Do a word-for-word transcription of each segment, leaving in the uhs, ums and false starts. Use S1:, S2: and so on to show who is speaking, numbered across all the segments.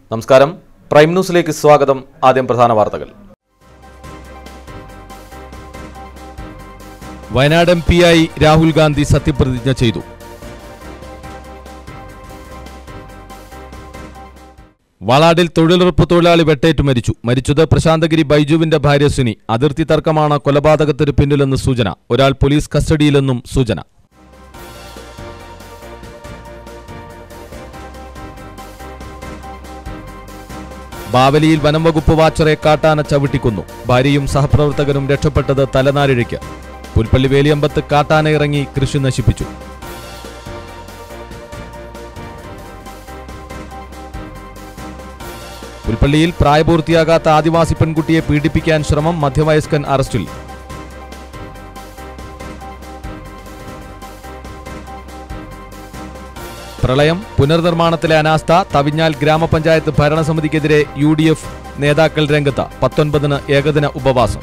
S1: നമസ്കാരം, പ്രൈം ന്യൂസിലേക്ക് സ്വാഗതം. ആദ്യം പ്രധാന വാർത്തകൾ.
S2: വയനാട് എം പി ആയി രാഹുൽ ഗാന്ധി സത്യപ്രതിജ്ഞ ചെയ്തു. വാളാടിൽ തൊഴിലുറപ്പ് തൊഴിലാളി വെട്ടേറ്റ് മരിച്ചു. മരിച്ചത് പ്രശാന്തഗിരി ബൈജുവിന്റെ ഭാര്യ സുനി. അതിർത്തി തർക്കമാണ് കൊലപാതകത്തിന് പിന്നിലെന്ന് സൂചന. ഒരാൾ പോലീസ് കസ്റ്റഡിയിലെന്നും സൂചന. ബാവലിയിൽ വനംവകുപ്പ് വാച്ചറെ കാട്ടാന ചവിട്ടിക്കൊന്നു. ഭാര്യയും സഹപ്രവർത്തകനും രക്ഷപ്പെട്ടത് തലനാരിഴയ്ക്ക്. പുൽപ്പള്ളി വേലിയമ്പത്ത് കാട്ടാന ഇറങ്ങി കൃഷി നശിപ്പിച്ചു. പുൽപ്പള്ളിയിൽ പ്രായപൂർത്തിയാകാത്ത ആദിവാസി പെൺകുട്ടിയെ പീഡിപ്പിക്കാൻ ശ്രമം. മധ്യവയസ്കൻ അറസ്റ്റിൽ. പ്രളയം, പുനർനിർമ്മാണത്തിലെ അനാസ്ഥ. തവിഞ്ഞാൽ ഗ്രാമപഞ്ചായത്ത് ഭരണസമിതിക്കെതിരെ യു ഡി എഫ് നേതാക്കൾ രംഗത്ത്. പത്തൊൻപതിന് ഏകദിന ഉപവാസം.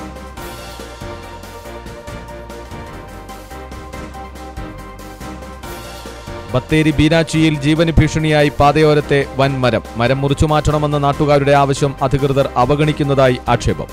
S2: ബത്തേരി ബീനാച്ചിയിൽ ജീവന് ഭീഷണിയായി പാതയോരത്തെ വൻ മരം. മരം മുറിച്ചുമാറ്റണമെന്ന നാട്ടുകാരുടെ ആവശ്യം അധികൃതർ അവഗണിക്കുന്നതായി ആക്ഷേപം.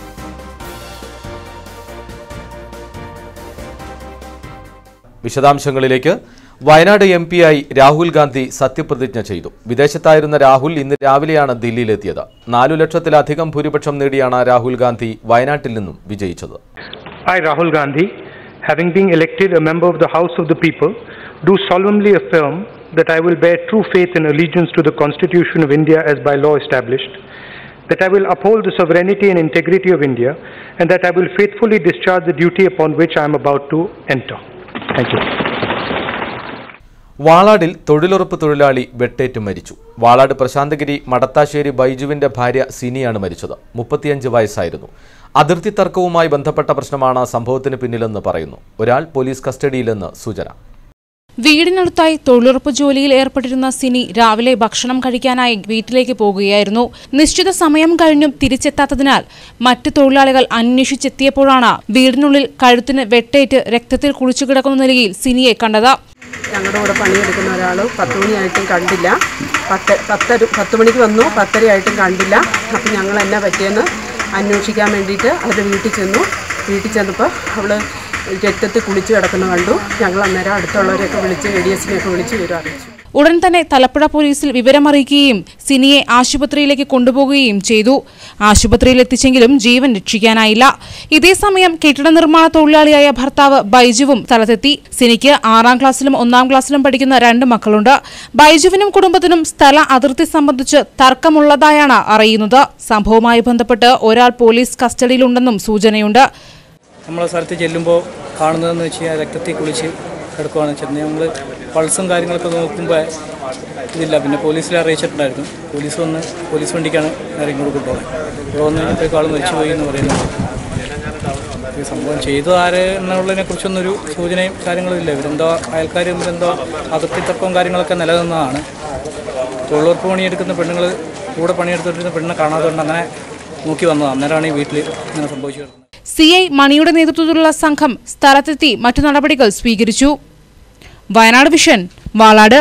S1: വിശദാംശങ്ങളിലേക്ക്. വയനാട് എം പി ആയി രാഹുൽ ഗാന്ധി സത്യപ്രതിജ്ഞ ചെയ്തു. വിദേശത്തായിരുന്ന രാഹുൽ ഇന്ന് രാവിലെയാണ് ദില്ലിയിലെത്തിയത്. നാലു ലക്ഷത്തിലധികം ഭൂരിപക്ഷം നേടിയാണ് രാഹുൽ ഗാന്ധി വയനാട്ടിൽ നിന്നും വിജയിച്ചത്.
S3: I, Rahul Gandhi, having been elected a member of the House of the People, do solemnly affirm that I will bear true faith and allegiance to the Constitution of India as by law established, that I will uphold the sovereignty and integrity of India, and that I will faithfully discharge the duty upon which I am about to enter. Thank you.
S1: വാളാടിൽ തൊഴിലുറപ്പ് തൊഴിലാളി വെട്ടേറ്റ് മരിച്ചു. വാളാട് പ്രശാന്തഗിരി മടത്താശ്ശേരി ബൈജുവിന്റെ ഭാര്യ സിനിയാണ് മരിച്ചത്. മുപ്പത്തിയഞ്ച് വയസ്സായിരുന്നു. അതിർത്തി തർക്കവുമായി ബന്ധപ്പെട്ട പ്രശ്നമാണ് സംഭവത്തിന് പിന്നിലെന്ന് പറയുന്നു. ഒരാൾ പോലീസ് കസ്റ്റഡിയിലെന്ന് സൂചന.
S4: വീടിനടുത്തായി തൊഴിലുറപ്പ് ജോലിയിൽ ഏർപ്പെട്ടിരുന്ന സിനി രാവിലെ ഭക്ഷണം കഴിക്കാനായി വീട്ടിലേക്ക് പോകുകയായിരുന്നു. നിശ്ചിത സമയം കഴിഞ്ഞും തിരിച്ചെത്താത്തതിനാൽ മറ്റ് തൊഴിലാളികൾ അന്വേഷിച്ചെത്തിയപ്പോഴാണ് വീടിനുള്ളിൽ കഴുത്തിന് വെട്ടേറ്റ് രക്തത്തിൽ കുളിച്ചു കിടക്കുന്ന നിലയിൽ സിനിയെ കണ്ടത്.
S5: ഞങ്ങളുടെ കൂടെ പണിയെടുക്കുന്ന ഒരാൾ പത്ത് മണിയായിട്ടും കണ്ടില്ല. പത്ത് പത്തര പത്ത് മണിക്ക് വന്നു, പത്തരയായിട്ടും കണ്ടില്ല. അപ്പം ഞങ്ങൾ എന്നാ പറ്റിയെന്ന് അന്വേഷിക്കാൻ വേണ്ടിയിട്ട് അവരുടെ വീട്ടിൽ ചെന്നു. വീട്ടിൽ ചെന്നപ്പോൾ അവൾ രക്തത്തിൽ കുളിച്ച് കിടക്കുന്ന കണ്ടു. ഞങ്ങൾ അന്നേരം അടുത്തുള്ളവരെയൊക്കെ വിളിച്ച് എ ഡി എസിനെയൊക്കെ വിളിച്ച് വിവരം അറിയിച്ചു.
S4: ഉടൻ തന്നെ തലപ്പുഴ പോലീസിൽ വിവരമറിയിക്കുകയും സിനിയെ ആശുപത്രിയിലേക്ക് കൊണ്ടുപോകുകയും ചെയ്തു. ആശുപത്രിയിൽ എത്തിച്ചെങ്കിലും ജീവൻ രക്ഷിക്കാനായില്ല. ഇതേസമയം കെട്ടിട നിർമ്മാണ തൊഴിലാളിയായ ഭർത്താവ് ബൈജുവും സ്ഥലത്തെത്തി. സിനിക്ക് ആറാം ക്ലാസ്സിലും ഒന്നാം ക്ലാസ്സിലും പഠിക്കുന്ന രണ്ട് മക്കളുണ്ട്. ബൈജുവിനും കുടുംബത്തിനും സ്ഥല അതിർത്തി സംബന്ധിച്ച് തർക്കമുള്ളതായാണ് അറിയുന്നത്. സംഭവവുമായി ബന്ധപ്പെട്ട് ഒരാൾ പോലീസ് കസ്റ്റഡിയിലുണ്ടെന്നും സൂചനയുണ്ട്.
S6: നമ്മളെ സ്ഥലത്ത് ചെല്ലുമ്പോൾ കാണുന്നതെന്ന് വെച്ച് കഴിഞ്ഞാൽ രക്തത്തിൽ കുളിച്ച് കിടക്കുകയാണ്. ചെന്ന് ഞങ്ങൾ പൾസും കാര്യങ്ങളൊക്കെ നോക്കുമ്പോൾ ഇതില്ല. പിന്നെ പോലീസിൽ അറിയിച്ചിട്ടുണ്ടായിരുന്നു. പോലീസ് വന്ന് പോലീസ് വണ്ടിക്കാണ് നേരെ ഇങ്ങോട്ട് കൊണ്ടുപോകാൻ. ഇവിടെ വന്ന് കഴിഞ്ഞപ്പോഴേക്കും ആൾ മരിച്ചു പോയി എന്ന് പറയുന്നത്. ഈ സംഭവം ചെയ്തു ആര് എന്നുള്ളതിനെ കുറിച്ചൊന്നൊരു സൂചനയും കാര്യങ്ങളും ഇല്ല. ഇവരെന്തോ അയൽക്കാർ തമ്മിലെന്തോ അതിർത്തി തർക്കവും കാര്യങ്ങളൊക്കെ നിലനിന്നതാണ്. തൊഴിലുറപ്പ് പണിയെടുക്കുന്ന പെണ്ണുങ്ങൾ കൂടെ പണിയെടുത്തിരുന്ന പെണ്ണിനെ കാണാതുകൊണ്ട് അങ്ങനെ നോക്കി വന്നത്. അന്നേരമാണ് ഈ വീട്ടിൽ ഇങ്ങനെ സംഭവിച്ചു.
S4: സി ഐ മണിയുടെ നേതൃത്വത്തിലുള്ള സംഘം സ്ഥലത്തെത്തി മറ്റു നടപടികൾ സ്വീകരിച്ചു. വയനാട് വിഷൻ, വാളാട്.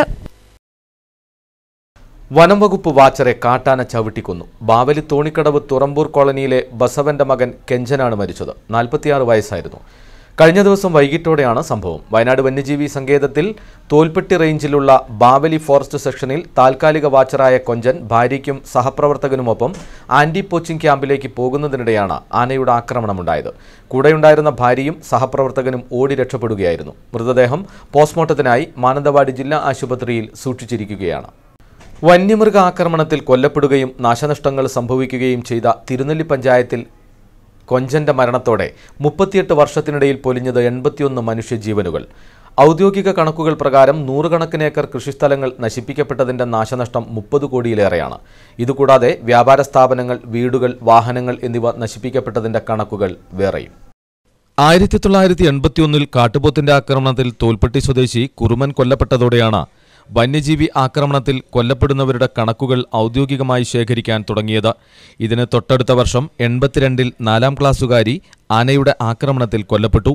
S1: വനംവകുപ്പ് വാച്ചറെ കാട്ടാന ചവിട്ടിക്കൊന്നു. ബാവലി തോണിക്കടവ് തുറമ്പൂർ കോളനിയിലെ ബസവന്റെ മകൻ കെഞ്ചനാണ് മരിച്ചത്. നാൽപ്പത്തിയാറ് വയസ്സായിരുന്നു. കഴിഞ്ഞ ദിവസം വൈകിട്ടോടെയാണ് സംഭവം. വയനാട് വന്യജീവി സങ്കേതത്തിൽ തോൽപ്പെട്ടി റേഞ്ചിലുള്ള ബാവലി ഫോറസ്റ്റ് സെക്ഷനിൽ താൽക്കാലിക വാച്ചറായ കൊഞ്ചൻ ഭാര്യയ്ക്കും സഹപ്രവർത്തകനുമൊപ്പം ആന്റി പോച്ചിംഗ് ക്യാമ്പിലേക്ക് പോകുന്നതിനിടെയാണ് ആനയുടെ ആക്രമണമുണ്ടായത്. കൂടെയുണ്ടായിരുന്ന ഭാര്യയും സഹപ്രവർത്തകനും ഓടി രക്ഷപ്പെടുകയായിരുന്നു. മൃതദേഹം പോസ്റ്റ്മോർട്ടത്തിനായി മാനന്തവാടി ജില്ലാ ആശുപത്രിയിൽ സൂക്ഷിച്ചിരിക്കുകയാണ്. വന്യമൃഗ ആക്രമണത്തിൽ കൊല്ലപ്പെടുകയും നാശനഷ്ടങ്ങൾ സംഭവിക്കുകയും ചെയ്ത തിരുനെല്ലി പഞ്ചായത്തിൽ കൊഞ്ചന്റെ മരണത്തോടെ മുപ്പത്തിയെട്ട് വർഷത്തിനിടയിൽ പൊലിഞ്ഞത് എൺപത്തിയൊന്ന് മനുഷ്യജീവനുകൾ. ഔദ്യോഗിക കണക്കുകൾ പ്രകാരം നൂറുകണക്കിന് ഏക്കർ കൃഷിസ്ഥലങ്ങൾ നശിപ്പിക്കപ്പെട്ടതിന്റെ നാശനഷ്ടം മുപ്പത് കോടിയിലേറെയാണ്. ഇതുകൂടാതെ വ്യാപാര സ്ഥാപനങ്ങൾ, വീടുകൾ, വാഹനങ്ങൾ എന്നിവ നശിപ്പിക്കപ്പെട്ടതിന്റെ കണക്കുകൾ വേറെയും.
S2: ആയിരത്തി തൊള്ളായിരത്തി എൺപത്തിയൊന്നിൽ കാട്ടുപോത്തിന്റെ ആക്രമണത്തിൽ തോൽപ്പെട്ടി സ്വദേശി കുറുമൻ കൊല്ലപ്പെട്ടതോടെയാണ് വന്യജീവി ആക്രമണത്തിൽ കൊല്ലപ്പെടുന്നവരുടെ കണക്കുകൾ ഔദ്യോഗികമായി ശേഖരിക്കാൻ തുടങ്ങിയത്. ഇതിന് തൊട്ടടുത്ത വർഷം എൺപത്തിരണ്ടിൽ നാലാം ക്ലാസ്സുകാരി ആനയുടെ ആക്രമണത്തിൽ കൊല്ലപ്പെട്ടു.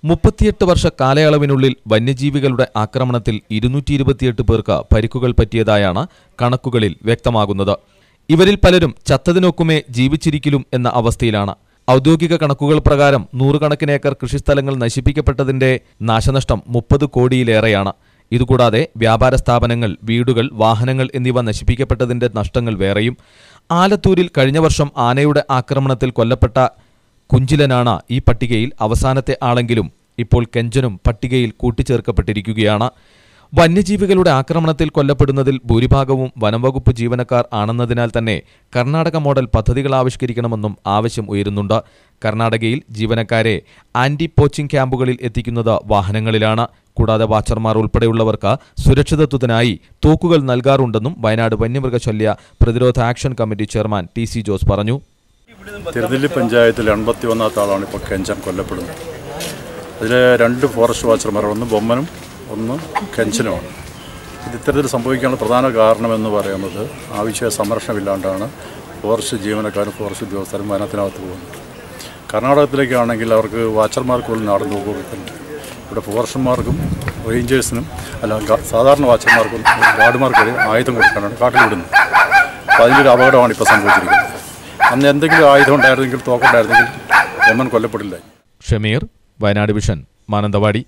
S2: മുപ്പത്തിയെട്ട് വർഷ കാലയളവിനുള്ളിൽ വന്യജീവികളുടെ ആക്രമണത്തിൽ ഇരുന്നൂറ്റി ഇരുപത്തിയെട്ട് പേർക്ക് പരിക്കുകൾ പറ്റിയതായാണ് കണക്കുകളിൽ വ്യക്തമാകുന്നത്. ഇവരിൽ പലരും ചത്തതിനൊക്കുമേ ജീവിച്ചിരിക്കലും എന്ന അവസ്ഥയിലാണ്. ഔദ്യോഗിക കണക്കുകൾ പ്രകാരം നൂറുകണക്കിന് ഏക്കർ കൃഷിസ്ഥലങ്ങൾ നശിപ്പിക്കപ്പെട്ടതിന്റെ നാശനഷ്ടം മുപ്പത് കോടിയിലേറെയാണ്. ഇതുകൂടാതെ വ്യാപാര സ്ഥാപനങ്ങൾ, വീടുകൾ, വാഹനങ്ങൾ എന്നിവ നശിപ്പിക്കപ്പെട്ടതിന്റെ നഷ്ടങ്ങൾ വേറെയും. ആലത്തൂരിൽ കഴിഞ്ഞ വർഷം ആനയുടെ ആക്രമണത്തിൽ കൊല്ലപ്പെട്ട കുഞ്ചിലനാണ് ഈ പട്ടികയിൽ അവസാനത്തെ ആളെങ്കിലും ഇപ്പോൾ കെഞ്ചനും പട്ടികയിൽ കൂട്ടിച്ചേർക്കപ്പെട്ടിരിക്കുകയാണ്. വന്യജീവികളുടെ ആക്രമണത്തിൽ കൊല്ലപ്പെടുന്നതിൽ ഭൂരിഭാഗവും വനംവകുപ്പ് ജീവനക്കാർ ആണെന്നതിനാൽ തന്നെ കർണാടക മോഡൽ പദ്ധതികൾ ആവിഷ്കരിക്കണമെന്നും ആവശ്യം ഉയരുന്നുണ്ട്. കർണാടകയിൽ ജീവനക്കാരെ ആന്റി പോച്ചിംഗ് ക്യാമ്പുകളിൽ എത്തിക്കുന്നത് വാഹനങ്ങളിലാണ്. കൂടാതെ വാച്ചർമാർ ഉൾപ്പെടെയുള്ളവർക്ക് സുരക്ഷിതത്വത്തിനായി തോക്കുകൾ നൽകാറുണ്ടെന്നും വയനാട് വന്യമൃഗശല്യ പ്രതിരോധ action committee chairman T C Jose പറഞ്ഞു.
S7: തിരുനെല്ലി പഞ്ചായത്തിൽ എൺപത്തി ഒന്നാമത്തെ ആളാണ് ഇപ്പോൾ കെഞ്ചൻ കൊല്ലപ്പെടുന്നത്. അതിൽ രണ്ട് ഫോറസ്റ്റ് വാച്ചർമാർ, ഒന്ന് ബൊമ്മനും ഒന്ന് കെഞ്ചനുമാണ്. ഇത് ഇത്തരത്തിൽ സംഭവിക്കാനുള്ള പ്രധാന കാരണമെന്ന് പറയുന്നത് ആവശ്യ സംരക്ഷണമില്ലാണ്ടാണ് ഫോറസ്റ്റ് ജീവനക്കാരും ഫോറസ്റ്റ് ഉദ്യോഗസ്ഥരും വനത്തിനകത്ത് പോകുന്നത്. കർണാടകത്തിലേക്കാണെങ്കിൽ അവർക്ക് വാച്ചർമാർക്ക് പോലും നാടൻ തോക്കുകളുണ്ട്. ഇവിടെ ഫോറസ്റ്റർമാർക്കും റേഞ്ചേഴ്സിനും അല്ല സാധാരണ വാച്ചർമാർക്കും ഗാർഡുമാർക്കും ആയുധം കൊടുക്കാനാണ് കാട്ടിൽ വിടുന്നത്. അപ്പോൾ അതിൻ്റെ ഒരു അപകടമാണ് ഇപ്പോൾ സംഭവിച്ചിരിക്കുന്നത്. അന്ന് എന്തെങ്കിലും ആയുധം ഉണ്ടായിരുന്നെങ്കിൽ, തോക്കുണ്ടായിരുന്നെങ്കിൽ ഒന്നും കൊല്ലപ്പെടില്ല.
S2: ഷമീർ, വയനാട് വിഷൻ, മാനന്തവാടി.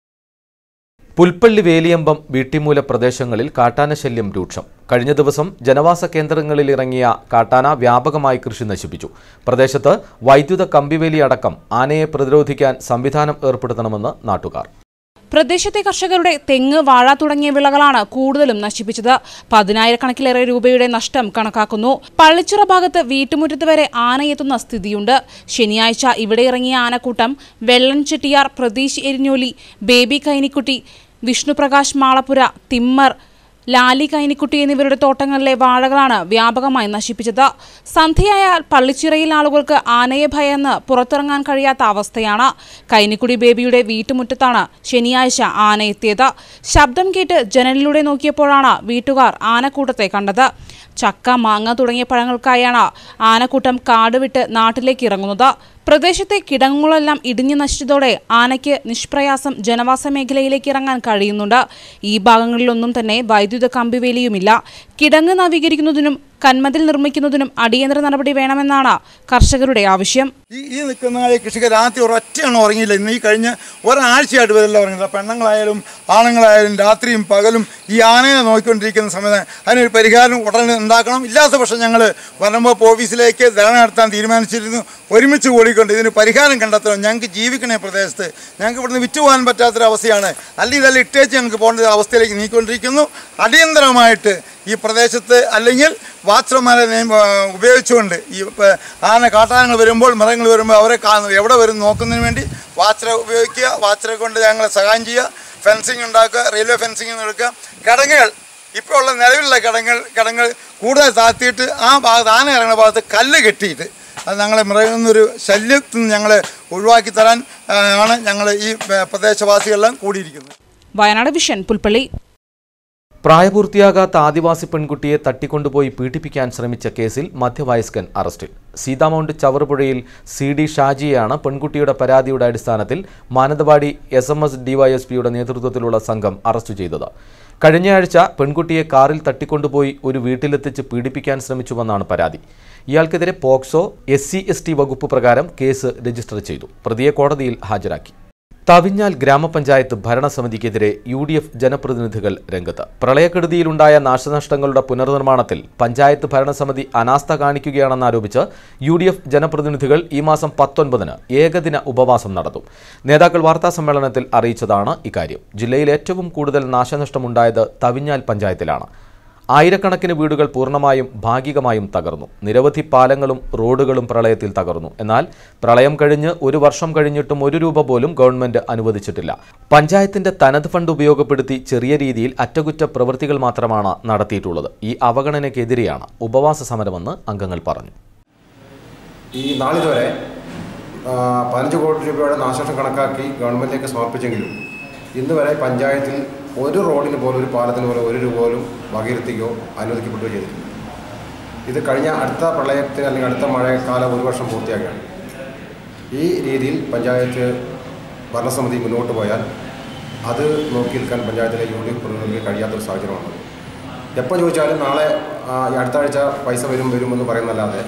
S1: പുൽപ്പള്ളി, വേലിയമ്പം, വീട്ടിമൂല പ്രദേശങ്ങളിൽ കാട്ടാന ശല്യം രൂക്ഷം. കഴിഞ്ഞ ദിവസം ജനവാസ കേന്ദ്രങ്ങളിൽ ഇറങ്ങിയ കാട്ടാന വ്യാപകമായി കൃഷി നശിപ്പിച്ചു. പ്രദേശത്ത് വൈദ്യുത കമ്പിവേലി അടക്കം ആനയെ പ്രതിരോധിക്കാൻ സംവിധാനം ഏർപ്പെടുത്തണമെന്ന് നാട്ടുകാർ.
S4: പ്രദേശത്തെ കർഷകരുടെ തെങ്ങ്, വാഴ തുടങ്ങിയ വിളകളാണ് കൂടുതലും നശിപ്പിച്ചത്. പതിനായിരക്കണക്കിലേറെ രൂപയുടെ നഷ്ടം കണക്കാക്കുന്നു. പള്ളിച്ചിറ ഭാഗത്ത് വീട്ടുമുറ്റത്ത് വരെ ആനയെത്തുന്ന സ്ഥിതിയുണ്ട്. ശനിയാഴ്ച ഇവിടെ ഇറങ്ങിയ ആനക്കൂട്ടം വെള്ളൻ ചെട്ടിയാർ, പ്രതീഷ് എരിഞ്ഞോലി, ബേബി കൈനിക്കുട്ടി, വിഷ്ണുപ്രകാശ് മാളപ്പുര, തിമ്മർ, ലാലി കൈനിക്കുട്ടി എന്നിവരുടെ തോട്ടങ്ങളിലെ വാഴകളാണ് വ്യാപകമായി നശിപ്പിച്ചത്. സന്ധ്യയായാൽ പള്ളിച്ചിറയിൽ ആളുകൾക്ക് ആനയെ ഭയന്ന് പുറത്തിറങ്ങാൻ കഴിയാത്ത അവസ്ഥയാണ്. കൈനിക്കുടി ബേബിയുടെ വീട്ടുമുറ്റത്താണ് ശനിയാഴ്ച ആന എത്തിയത്. ശബ്ദം കേട്ട് ജനലിലൂടെ നോക്കിയപ്പോഴാണ് വീട്ടുകാർ ആനക്കൂട്ടത്തെ കണ്ടത്. ചക്ക, മാങ്ങ തുടങ്ങിയ പഴങ്ങൾക്കായാണ് ആനക്കൂട്ടം കാട് വിട്ട് നാട്ടിലേക്ക് ഇറങ്ങുന്നത്. പ്രദേശത്തെ കിടങ്ങുകളെല്ലാം ഇടിഞ്ഞു നശിച്ചതോടെ ആനയ്ക്ക് നിഷ്പ്രയാസം ജനവാസ മേഖലയിലേക്ക് ഇറങ്ങാൻ കഴിയുന്നുണ്ട്. ഈ ഭാഗങ്ങളിലൊന്നും തന്നെ വൈദ്യുത കമ്പിവേലിയുമില്ല. കിടങ്ങ് നവീകരിക്കുന്നതിനും കന്മതിൽ നിർമ്മിക്കുന്നതിനും അടിയന്തര നടപടി വേണമെന്നാണ് കർഷകരുടെ ആവശ്യം.
S8: ഈ ഈ നിൽക്കുന്ന കൃഷിക്കാർ രാത്രി ഒരൊറ്റയാണ് ഉറങ്ങിയില്ല. ഇന്ന് ഈ കഴിഞ്ഞ ഒരാഴ്ചയായിട്ട് ഇവരെല്ലാം ഉറങ്ങില്ല. പെണ്ണുങ്ങളായാലും ആണുങ്ങളായാലും രാത്രിയും പകലും ഈ ആനയെ നോക്കിക്കൊണ്ടിരിക്കുന്ന സമയത്ത് അതിനൊരു പരിഹാരം ഉടനെ ഉണ്ടാക്കണം. ഇല്ലാത്ത പക്ഷം ഞങ്ങൾ വനംവകുപ്പ് ഓഫീസിലേക്ക് ധർണ നടത്താൻ തീരുമാനിച്ചിരുന്നു. ഒരുമിച്ച് കൂടിക്കൊണ്ട് ഇതിന് പരിഹാരം കണ്ടെത്തണം. ഞങ്ങൾക്ക് ജീവിക്കണേ പ്രദേശത്ത്. ഞങ്ങൾക്ക് ഇവിടുന്ന് വിറ്റുപോകാൻ പറ്റാത്തൊരവസ്ഥയാണ്. അല്ലെങ്കിൽ ഇതെല്ലാം ഇട്ടേച്ച് ഞങ്ങൾക്ക് പോകേണ്ട അവസ്ഥയിലേക്ക് നീക്കിക്കൊണ്ടിരിക്കുന്നു. അടിയന്തരമായിട്ട് ഈ പ്രദേശത്ത് അല്ലെങ്കിൽ വാച്ചർമാരെ ഉപയോഗിച്ചുകൊണ്ട് ഈ ആന കാട്ടാനകൾ വരുമ്പോൾ, മൃഗങ്ങൾ വരുമ്പോൾ അവരെ എവിടെ വരും നോക്കുന്നതിന് വേണ്ടി വാച്ചറെ ഉപയോഗിക്കുക. വാച്ചറെ കൊണ്ട് ഞങ്ങളെ സഹായം ചെയ്യുക. ഫെൻസിങ് ഉണ്ടാക്കുക, റെയിൽവേ ഫെൻസിങ് എടുക്കുക. കിടങ്ങുകൾ ഇപ്പോൾ ഉള്ള നിലവിലുള്ള കിടങ്ങൾ കിടങ്ങൾ കൂടുതൽ താഴ്ത്തിയിട്ട് ആ ഭാഗത്ത് ആന ഇറങ്ങുന്ന ഭാഗത്ത് കല്ല് കെട്ടിയിട്ട് അത് ഞങ്ങളെ മൃഗന്നൊരു ശല്യത്തിൽ നിന്ന് ഞങ്ങളെ ഒഴിവാക്കി തരാൻ ആണ് ഞങ്ങൾ ഈ പ്രദേശവാസികളെല്ലാം കൂടിയിരിക്കുന്നത്.
S4: വയനാട് വിഷൻ, പുൽപ്പള്ളി.
S1: പ്രായപൂർത്തിയാകാത്ത ആദിവാസി പെൺകുട്ടിയെ തട്ടിക്കൊണ്ടുപോയി പീഡിപ്പിക്കാൻ ശ്രമിച്ച കേസിൽ മധ്യവയസ്കൻ അറസ്റ്റിൽ. സീതാമൗണ്ട് ചവറുപുഴയിൽ സി ഡി ഷാജിയെയാണ് പെൺകുട്ടിയുടെ പരാതിയുടെ അടിസ്ഥാനത്തിൽ മാനന്തവാടി എസ് എം എസ് ഡിവൈഎസ്പിയുടെ നേതൃത്വത്തിലുള്ള സംഘം അറസ്റ്റ് ചെയ്തത്. കഴിഞ്ഞയാഴ്ച പെൺകുട്ടിയെ കാറിൽ തട്ടിക്കൊണ്ടുപോയി ഒരു വീട്ടിലെത്തിച്ച് പീഡിപ്പിക്കാൻ ശ്രമിച്ചുവെന്നാണ് പരാതി. ഇയാൾക്കെതിരെ POCSO, S C S T വകുപ്പ് പ്രകാരം കേസ് രജിസ്റ്റർ ചെയ്തു. പ്രതിയെ കോടതിയിൽ ഹാജരാക്കി. തവിഞ്ഞാൽ ഗ്രാമപഞ്ചായത്ത് ഭരണസമിതിക്കെതിരെ യു ഡി എഫ് ജനപ്രതിനിധികൾ രംഗത്ത്. പ്രളയക്കെടുതിയിലുണ്ടായ നാശനഷ്ടങ്ങളുടെ പുനർനിർമ്മാണത്തിൽ പഞ്ചായത്ത് ഭരണസമിതി അനാസ്ഥ കാണിക്കുകയാണെന്നാരോപിച്ച് യു ഡി എഫ് ജനപ്രതിനിധികൾ ഈ മാസം പത്തൊൻപതിന് ഏകദിന ഉപവാസം നടത്തും. നേതാക്കൾ വാർത്താസമ്മേളനത്തിൽ അറിയിച്ചതാണ് ഇക്കാര്യം. ജില്ലയിൽ ഏറ്റവും കൂടുതൽ നാശനഷ്ടമുണ്ടായത് തവിഞ്ഞാൽ പഞ്ചായത്തിലാണ്. ആയിരക്കണക്കിന് വീടുകൾ പൂർണ്ണമായും ഭാഗികമായും തകർന്നു. നിരവധി പാലങ്ങളും റോഡുകളും പ്രളയത്തിൽ തകർന്നു. എന്നാൽ പ്രളയം കഴിഞ്ഞ് ഒരു വർഷം കഴിഞ്ഞിട്ടും ഒരു രൂപ പോലും ഗവൺമെന്റ് അനുവദിച്ചിട്ടില്ല. പഞ്ചായത്തിന്റെ തനത് ഫണ്ട് ഉപയോഗപ്പെടുത്തി ചെറിയ രീതിയിൽ അറ്റകുറ്റ പ്രവൃത്തികൾ മാത്രമാണ് നടത്തിയിട്ടുള്ളത്. ഈ അവഗണനയ്ക്കെതിരെയാണ് ഉപവാസ സമരമെന്ന് അംഗങ്ങൾ പറഞ്ഞു.
S9: ഈ നാളിതുവരെ പതിനഞ്ച് കോടി രൂപയുടെ നാശനഷ്ടം കണക്കാക്കി ഗവൺമെന്റിലേക്ക് സമർപ്പിച്ചെങ്കിലും ഇന്ന് വരെ പഞ്ചായത്തിൽ ഒരു റോഡിന് പോലും, ഒരു പാലത്തിന് പോലും ഒരു രൂപ പോലും വകയിരുത്തുകയോ അനുവദിക്കപ്പെടുകയോ ചെയ്തിട്ടില്ല. ഇത് കഴിഞ്ഞ അടുത്ത പ്രളയത്തിന് അല്ലെങ്കിൽ അടുത്ത മഴക്കാലം ഒരു വർഷം പൂർത്തിയാക്കുകയാണ്. ഈ രീതിയിൽ പഞ്ചായത്ത് ഭരണസമിതി മുന്നോട്ട് പോയാൽ അത് നോക്കി നിൽക്കാൻ പഞ്ചായത്തിലെ യു ഡി എഫ് പ്രതിനിധികൾക്ക് കഴിയാത്തൊരു സാഹചര്യമാണ്. എപ്പോൾ ചോദിച്ചാലും നാളെ അടുത്ത ആഴ്ച പൈസ വരും വരുമെന്ന് പറയുന്നല്ലാതെ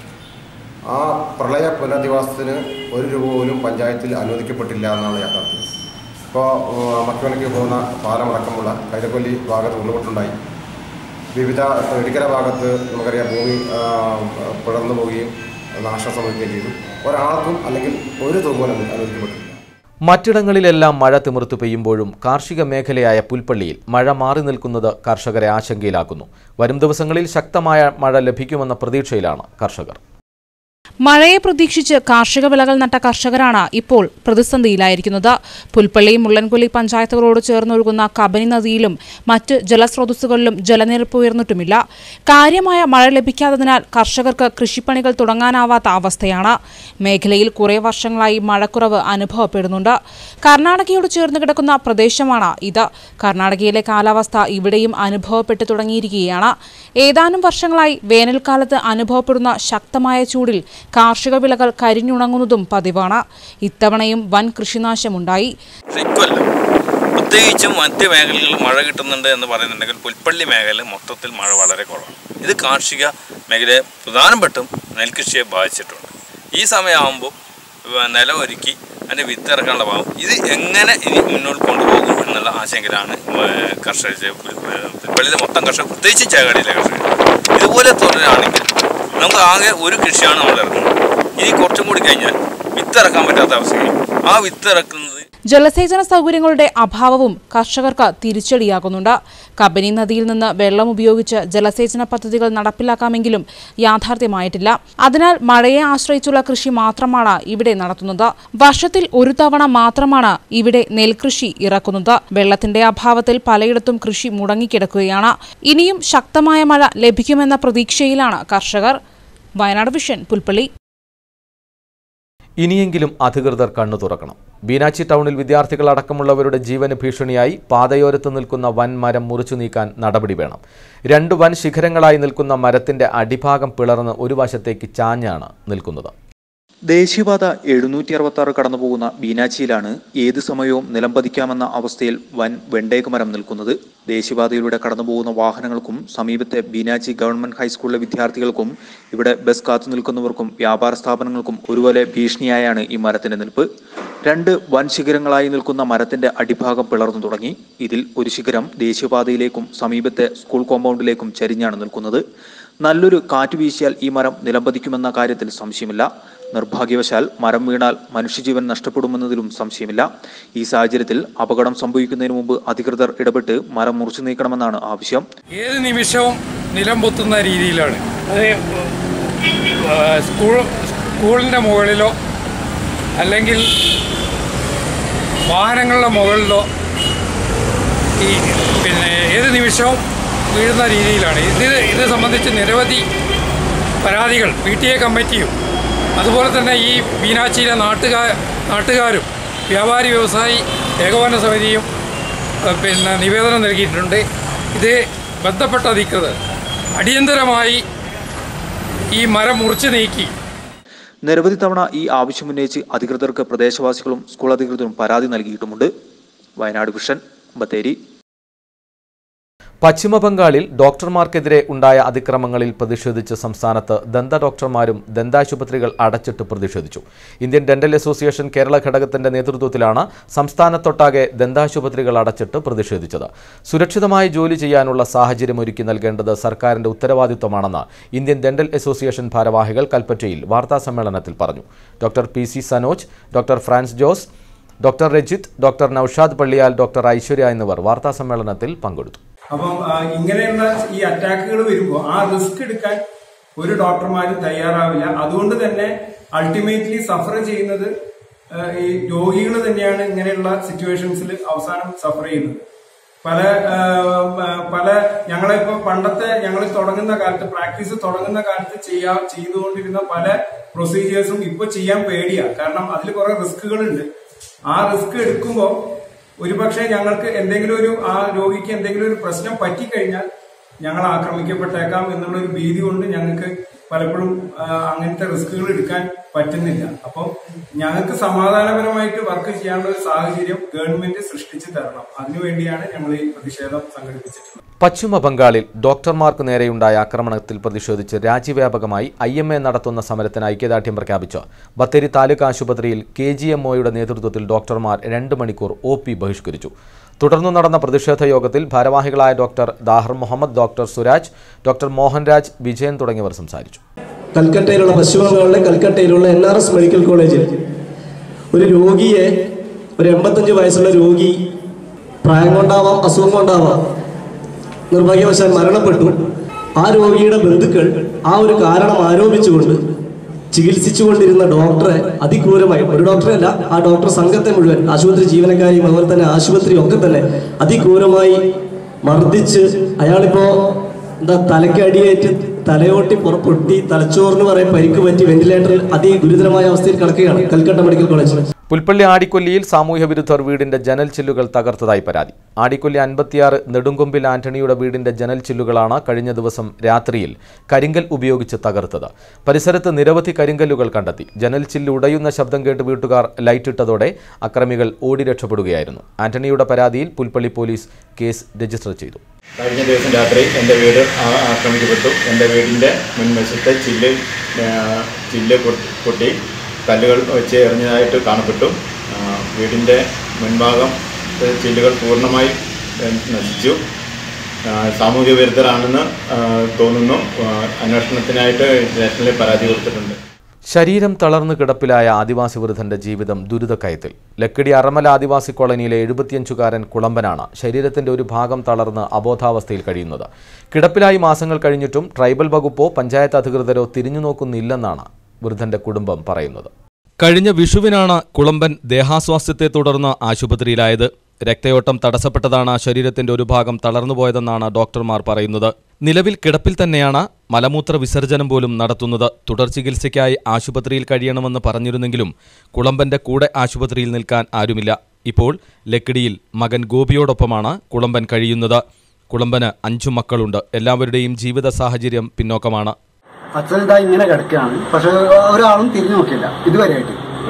S9: ആ പ്രളയ പുനരധിവാസത്തിന് ഒരു രൂപ പോലും പഞ്ചായത്തിൽ അനുവദിക്കപ്പെട്ടില്ല എന്നാണ് യാഥാർത്ഥ്യം. ഇപ്പോൾ മക്കവനയ്ക്ക് പോകുന്ന പാലമടക്കമുള്ള കൈതക്കൊല്ലി ഭാഗത്ത് ഉരുൾപൊട്ടുണ്ടായി. വിവിധ ഇടുക്കര ഭാഗത്ത് നമുക്കറിയാം ഭൂമി പിളർന്നു പോവുകയും നാശം സംഭവിക്കുകയും ചെയ്തു. ഒരാൾക്കും അല്ലെങ്കിൽ ഒരു തുക പോലും അനുവദിക്കപ്പെട്ടില്ല.
S1: മറ്റിടങ്ങളിലെല്ലാം മഴ തിമിർത്തു പെയ്യുമ്പോഴും കാർഷിക മേഖലയായ പുൽപ്പള്ളിയിൽ മഴ മാറി നിൽക്കുന്നത് കർഷകരെ ആശങ്കയിലാക്കുന്നു. വരും ദിവസങ്ങളിൽ ശക്തമായ മഴ ലഭിക്കുമെന്ന പ്രതീക്ഷയിലാണ് കർഷകർ.
S4: മഴയെ പ്രതീക്ഷിച്ച് കാർഷിക വിളകൾ നട്ട കർഷകരാണ് ഇപ്പോൾ പ്രതിസന്ധിയിലായിരിക്കുന്നത്. പുൽപ്പള്ളി മുള്ളൻകൊല്ലി പഞ്ചായത്തുകളോട് ചേർന്നൊഴുകുന്ന കബനി നദിയിലും മറ്റ് ജലസ്രോതസ്സുകളിലും ജലനിരപ്പ് ഉയർന്നിട്ടുമില്ല. കാര്യമായ മഴ ലഭിക്കാത്തതിനാൽ കർഷകർക്ക് കൃഷിപ്പണികൾ തുടങ്ങാനാവാത്ത അവസ്ഥയാണ്. മേഖലയിൽ കുറേ വർഷങ്ങളായി മഴക്കുറവ് അനുഭവപ്പെടുന്നുണ്ട്. കർണാടകയോട് ചേർന്ന് കിടക്കുന്ന പ്രദേശമാണ് ഇത്. കർണാടകയിലെ കാലാവസ്ഥ ഇവിടെയും അനുഭവപ്പെട്ടു തുടങ്ങിയിരിക്കുകയാണ്. ഏതാനും വർഷങ്ങളായി വേനൽക്കാലത്ത് അനുഭവപ്പെടുന്ന ശക്തമായ ചൂടിൽ കാർഷിക വിളകൾ കരിഞ്ഞുണങ്ങുന്നതും പതിവാണ്. ഇത്തവണയും വൻ കൃഷിനാശമുണ്ടായി.
S10: പ്രത്യേകിച്ചും മറ്റ് മേഖലകളിൽ മഴ കിട്ടുന്നുണ്ട് എന്ന് പറയുന്നുണ്ടെങ്കിൽ പുൽപ്പള്ളി മേഖല മൊത്തത്തിൽ മഴ വളരെ കുറവാണ്. ഇത് കാർഷിക മേഖലയെ പ്രധാനപ്പെട്ടും നെൽകൃഷിയെ ബാധിച്ചിട്ടുണ്ട്. ഈ സമയമാകുമ്പോൾ നിലം ഒരുക്കി അതിൻ്റെ വിത്ത് ഇറക്കാനുള്ള ഭാഗം ഇത് എങ്ങനെ ഇനി മുന്നോട്ട് കൊണ്ടുപോകും എന്നുള്ള ആശങ്കയിലാണ് കർഷകർ. പുൽപ്പള്ളിയിലെ മൊത്തം കർഷകർ, പ്രത്യേകിച്ച് ചേകാടിയിലെ കർഷകർ. ഇതുപോലെ തുടരുകയാണെങ്കിൽ നമുക്ക് ആകെ ഒരു കൃഷിയാണ് നമ്മൾ ഇറക്കുന്നത്. ഇനി കുറച്ചും കൂടി കഴിഞ്ഞാൽ വിത്തിറക്കാൻ പറ്റാത്ത അവസ്ഥയും ആ വിത്തിറക്കുന്നത്
S4: ജലസേചന സൗകര്യങ്ങളുടെ അഭാവവും കർഷകർക്ക് തിരിച്ചടിയാകുന്നുണ്ട്. കബനി നദിയിൽ നിന്ന് വെള്ളം ഉപയോഗിച്ച് ജലസേചന പദ്ധതികൾ നടപ്പിലാക്കാമെങ്കിലും യാഥാർത്ഥ്യമായിട്ടില്ല. അതിനാൽ മഴയെ ആശ്രയിച്ചുള്ള കൃഷി മാത്രമാണ് ഇവിടെ നടത്തുന്നത്. വർഷത്തിൽ ഒരു തവണ മാത്രമാണ് ഇവിടെ നെൽകൃഷി ഇറക്കുന്നത്. വെള്ളത്തിന്റെ അഭാവത്തിൽ പലയിടത്തും കൃഷി മുടങ്ങിക്കിടക്കുകയാണ്. ഇനിയും ശക്തമായ മഴ ലഭിക്കുമെന്ന പ്രതീക്ഷയിലാണ് കർഷകർ. വയനാട് വിഷൻ, പുൽപ്പള്ളി.
S1: ഇനിയെങ്കിലും അധികൃതർ കണ്ണു തുറക്കണം. ബീനാച്ചി ടൗണിൽ വിദ്യാർത്ഥികൾ അടക്കമുള്ളവരുടെ ജീവന് ഭീഷണിയായി പാതയോരത്ത് നിൽക്കുന്ന വൻ മരം മുറിച്ചു നീക്കാൻ നടപടി വേണം. രണ്ട് വൻ ശിഖരങ്ങളായി നിൽക്കുന്ന മരത്തിന്റെ അടിഭാഗം പിളർന്ന് ഒരു വശത്തേക്ക് ചാഞ്ഞാണ് നിൽക്കുന്നത്.
S11: ദേശീയപാത എഴുന്നൂറ്റി അറുപത്തി ആറ് കടന്നുപോകുന്ന ബീനാച്ചിയിലാണ് ഏത് സമയവും നിലംപതിക്കാമെന്ന അവസ്ഥയിൽ വൻ വെണ്ടേക്ക് മരം നിൽക്കുന്നത്. ദേശീയപാതയിലൂടെ കടന്നുപോകുന്ന വാഹനങ്ങൾക്കും സമീപത്തെ ബീനാച്ചി ഗവൺമെന്റ് ഹൈസ്കൂളിലെ വിദ്യാർത്ഥികൾക്കും ഇവിടെ ബസ് കാത്തു നിൽക്കുന്നവർക്കും വ്യാപാര സ്ഥാപനങ്ങൾക്കും ഒരുപോലെ ഭീഷണിയായാണ് ഈ മരത്തിന്റെ നിൽപ്പ്. രണ്ട് വൻ ശിഖരങ്ങളായി നിൽക്കുന്ന മരത്തിന്റെ അടിഭാഗം പിളർന്നു തുടങ്ങി. ഇതിൽ ഒരു ശിഖരം ദേശീയപാതയിലേക്കും സമീപത്തെ സ്കൂൾ കോമ്പൗണ്ടിലേക്കും ചരിഞ്ഞാണ് നിൽക്കുന്നത്. നല്ലൊരു കാറ്റ് വീശിയാൽ ഈ മരം നിലംപതിക്കുമെന്ന കാര്യത്തിൽ സംശയമില്ല. നിർഭാഗ്യവശാൽ മരം വീണാൽ മനുഷ്യജീവൻ നഷ്ടപ്പെടുമെന്നതിലും സംശയമില്ല. ഈ സാഹചര്യത്തിൽ അപകടം സംഭവിക്കുന്നതിന് മുമ്പ് അധികൃതർ ഇടപെട്ട് മരം മുറിച്ചു നീക്കണമെന്നാണ് ആവശ്യം.
S12: ഏത് നിമിഷവും നിലം പൊത്തുന്ന രീതിയിലാണ്. സ്കൂൾ സ്കൂളിൻ്റെ മുകളിലോ അല്ലെങ്കിൽ വാഹനങ്ങളുടെ മുകളിലോ ഈ പിന്നെ ഏത് നിമിഷവും വീഴുന്ന രീതിയിലാണ്. ഇത് ഇത് സംബന്ധിച്ച് നിരവധി പരാതികൾ പി ടി എ കമ്മിറ്റിയും അതുപോലെ തന്നെ ഈ ബീനാച്ചിയിലെ നാട്ടുകാർ നാട്ടുകാരും വ്യാപാരി വ്യവസായി ഏകോപന സമിതിയും പിന്നെ നിവേദനം നൽകിയിട്ടുണ്ട്. ഇത് ബന്ധപ്പെട്ട അധികൃതർ അടിയന്തരമായി ഈ മരം മുറിച്ചു നീക്കി.
S11: നിരവധി തവണ ഈ ആവശ്യമുന്നയിച്ച് അധികൃതർക്ക് പ്രദേശവാസികളും സ്കൂൾ അധികൃതരും പരാതി നൽകിയിട്ടുമുണ്ട്. വയനാട് വിഷൻ, ബത്തേരി.
S1: പശ്ചിമബംഗാളിൽ ഡോക്ടർമാർക്കെതിരെ ഉണ്ടായ അതിക്രമങ്ങളിൽ പ്രതിഷേധിച്ച് സംസ്ഥാനത്ത് ദന്ത ഡോക്ടർമാരും ദന്താശുപത്രികൾ അടച്ചിട്ട് പ്രതിഷേധിച്ചു. ഇന്ത്യൻ ഡെന്റൽ അസോസിയേഷൻ കേരള ഘടകത്തിന്റെ നേതൃത്വത്തിലാണ് സംസ്ഥാനത്തൊട്ടാകെ ദന്താശുപത്രികൾ അടച്ചിട്ട് പ്രതിഷേധിച്ചത്. സുരക്ഷിതമായി ജോലി ചെയ്യാനുള്ള സാഹചര്യം ഒരുക്കി നൽകേണ്ടത് സർക്കാരിന്റെ ഉത്തരവാദിത്വമാണെന്ന് ഇന്ത്യൻ ഡെന്റൽ അസോസിയേഷൻ ഭാരവാഹികൾ കൽപ്പറ്റയിൽ വാർത്താസമ്മേളനത്തിൽ പറഞ്ഞു. Doctor P C Sanoj, doctor Frans Jose, doctor Rajith, doctor Naushad Palliyal, doctor Aishwarya എന്നിവർ വാർത്താസമ്മേളനത്തിൽ പങ്കെടുത്തു.
S13: അപ്പം ഇങ്ങനെയുള്ള ഈ അറ്റാക്കുകൾ വരുമ്പോൾ ആ റിസ്ക് എടുക്കാൻ ഒരു ഡോക്ടർമാരും തയ്യാറാവില്ല. അതുകൊണ്ട് തന്നെ അൾട്ടിമേറ്റ്ലി സഫർ ചെയ്യുന്നത് ഈ രോഗികൾ തന്നെയാണ്. ഇങ്ങനെയുള്ള സിറ്റുവേഷൻസിൽ അവസാനം സഫർ ചെയ്യുന്നത്. പല പല ഞങ്ങളിപ്പോ പണ്ടത്തെ ഞങ്ങൾ തുടങ്ങുന്ന കാലത്ത് പ്രാക്ടീസ് തുടങ്ങുന്ന കാലത്ത് ചെയ്യാ ചെയ്തുകൊണ്ടിരുന്ന പല പ്രൊസീജിയേഴ്സും ഇപ്പൊ ചെയ്യാൻ പേടിയാ. കാരണം അതിൽ കുറെ റിസ്കുകളുണ്ട്. ആ റിസ്ക് എടുക്കുമ്പോൾ ഒരുപക്ഷെ ഞങ്ങൾക്ക് എന്തെങ്കിലും ഒരു ആ രോഗിക്ക് എന്തെങ്കിലും ഒരു പ്രശ്നം പറ്റിക്കഴിഞ്ഞാൽ ഞങ്ങൾ ആക്രമിക്കപ്പെട്ടേക്കാം എന്നുള്ളൊരു ഭീതി കൊണ്ട് ഞങ്ങൾക്ക് പലപ്പോഴും അങ്ങനത്തെ റിസ്കുകൾ എടുക്കാൻ പറ്റുന്നില്ല. അപ്പം ഞങ്ങൾക്ക് സമാധാനപരമായിട്ട് വർക്ക് ചെയ്യാനുള്ള ഒരു സാഹചര്യം ഗവൺമെന്റ് സൃഷ്ടിച്ചു തരണം. അതിനുവേണ്ടിയാണ് ഞങ്ങൾ ഈ പ്രതിഷേധം സംഘടിപ്പിച്ചിട്ടുള്ളത്.
S1: പശ്ചിമ ബംഗാളിൽ ഡോക്ടർമാർക്ക് നേരെയുണ്ടായ ആക്രമണത്തിൽ പ്രതിഷേധിച്ച് രാജ്യവ്യാപകമായി ഐ എം എ നടത്തുന്ന സമരത്തിന് ഐക്യദാർഢ്യം പ്രഖ്യാപിച്ചു. ബത്തേരി താലൂക്ക് ആശുപത്രിയിൽ കെ ജി എം ഒയുടെ നേതൃത്വത്തിൽ ഡോക്ടർമാർ രണ്ട് മണിക്കൂർ ഒ പി ബഹിഷ്കരിച്ചു. തുടർന്ന് നടന്ന പ്രതിഷേധ യോഗത്തിൽ ഭാരവാഹികളായ doctor Dahar Muhammad, doctor Suraj, doctor Mohanraj, Vijayan തുടങ്ങിയവർ സംസാരിച്ചു.
S14: കൽക്കട്ടയിലുള്ള പശ്ചിമ ബംഗാളിലെ കൽക്കട്ടയിലുള്ള എൻ ആർ എസ് മെഡിക്കൽ കോളേജിൽ ഒരു രോഗിയെ, ഒരു എൺപത്തഞ്ച് വയസ്സുള്ള രോഗി, പ്രായം കൊണ്ടാവാം അസുഖം കൊണ്ടാവാം, നിർഭാഗ്യവശാൽ മരണപ്പെട്ടു. ആ രോഗിയുടെ ബന്ധുക്കൾ ആ ഒരു കാരണം ആരോപിച്ചുകൊണ്ട് ചികിത്സിച്ചുകൊണ്ടിരുന്ന ഡോക്ടറെ അതിക്രൂരമായി, ഒരു ഡോക്ടറല്ല, ആ ഡോക്ടർ സംഘത്തെ മുഴുവൻ, ആശുപത്രി ജീവനക്കാരെയും അതുപോലെ തന്നെ ആശുപത്രി ഒക്കെ തന്നെ അതിക്രൂരമായി മർദ്ദിച്ച്, അയാളിപ്പോ എന്താ തലക്കടിയേറ്റ് തലയോട്ടി പുറപ്പൊട്ടി തലച്ചോറിന് പറയും പരിക്ക് പറ്റി വെന്റിലേറ്ററിൽ അതിഗുരുതരമായ അവസ്ഥയിൽ കിടക്കുകയാണ് കൽക്കട്ട മെഡിക്കൽ കോളേജ്.
S1: പുൽപ്പള്ളി ആടിക്കൊല്ലിയിൽ സാമൂഹ്യ വിരുദ്ധർ വീടിന്റെ ജനൽ ചില്ലുകൾ തകർത്തതായി പരാതി. ആടിക്കൊല്ലി അൻപത്തിയാറ് നെടുങ്കൊമ്പിൽ ആന്റണിയുടെ വീടിന്റെ ജനൽ ചില്ലുകളാണ് കഴിഞ്ഞ ദിവസം രാത്രിയിൽ കരിങ്കൽ ഉപയോഗിച്ച് തകർത്തത്. പരിസരത്ത് നിരവധി കരിങ്കല്ലുകൾ കണ്ടെത്തി. ജനൽ ചില്ല് ഉടയുന്ന ശബ്ദം കേട്ട് വീട്ടുകാർ ലൈറ്റിട്ടതോടെ അക്രമികൾ ഓടി രക്ഷപ്പെടുകയായിരുന്നു. ആന്റണിയുടെ പരാതിയിൽ പുൽപ്പള്ളി പോലീസ് കേസ് രജിസ്റ്റർ ചെയ്തു.
S15: കഴിഞ്ഞ ദിവസം രാത്രി എൻ്റെ വീട് ആക്രമിക്കപ്പെട്ടു. എൻ്റെ വീടിൻ്റെ മുൻവശത്തെ ചില്ല് ചില്ല് പൊട്ടി കല്ലുകൾ വെച്ച് എറിഞ്ഞതായിട്ട് കാണപ്പെട്ടു. വീടിൻ്റെ മുൻഭാഗം ചില്ലുകൾ പൂർണ്ണമായി നശിച്ചു. സാമൂഹ്യ വിരുദ്ധരാണെന്ന് തോന്നുന്നു. അന്വേഷണത്തിനായിട്ട് നാഷണലിൽ പരാതി കൊടുത്തിട്ടുണ്ട്.
S1: ശരീരം തളർന്നു കിടപ്പിലായ ആദിവാസി വൃദ്ധന്റെ ജീവിതം ദുരിതക്കയത്തിൽ. ലക്കിടി അറമല ആദിവാസി കോളനിയിലെ എഴുപത്തിയഞ്ചുകാരൻ കുളമ്പനാണ് ശരീരത്തിന്റെ ഒരു ഭാഗം തളർന്ന് അബോധാവസ്ഥയിൽ കഴിയുന്നത്. കിടപ്പിലായി മാസങ്ങൾ കഴിഞ്ഞിട്ടും ട്രൈബൽ വകുപ്പോ പഞ്ചായത്ത് അധികൃതരോ തിരിഞ്ഞു നോക്കുന്നില്ലെന്നാണ് വൃദ്ധന്റെ കുടുംബം പറയുന്നത്.
S2: കഴിഞ്ഞ വിഷുവിനാണ് കുളമ്പൻ ദേഹാസ്വാസ്ഥ്യത്തെ തുടർന്ന് ആശുപത്രിയിലായത്. രക്തയോട്ടം തടസ്സപ്പെട്ടതാണ് ശരീരത്തിന്റെ ഒരു ഭാഗം തളർന്നുപോയതെന്നാണ് ഡോക്ടർമാർ പറയുന്നത്. നിലവിൽ കിടപ്പിൽ തന്നെയാണ്. മലമൂത്ര വിസർജനം പോലും നടത്തുന്നത്. തുടർ ചികിത്സയ്ക്കായി ആശുപത്രിയിൽ കഴിയണമെന്ന് പറഞ്ഞിരുന്നെങ്കിലും കുളമ്പന്റെ കൂടെ ആശുപത്രിയിൽ നിൽക്കാൻ ആരുമില്ല. ഇപ്പോൾ ലക്കിടിയിൽ മകൻ ഗോപിയോടൊപ്പമാണ് കുളമ്പൻ കഴിയുന്നത്. കുളമ്പന് അഞ്ചു മക്കളുണ്ട്. എല്ലാവരുടെയും ജീവിത സാഹചര്യം പിന്നോക്കമാണ്.
S16: അച്ഛൻ ഇതാ ഇങ്ങനെ കിടക്കുകയാണ്. പക്ഷെ ഒരാളും തിരിഞ്ഞു നോക്കില്ല. ഇതുവരെയായിട്ട്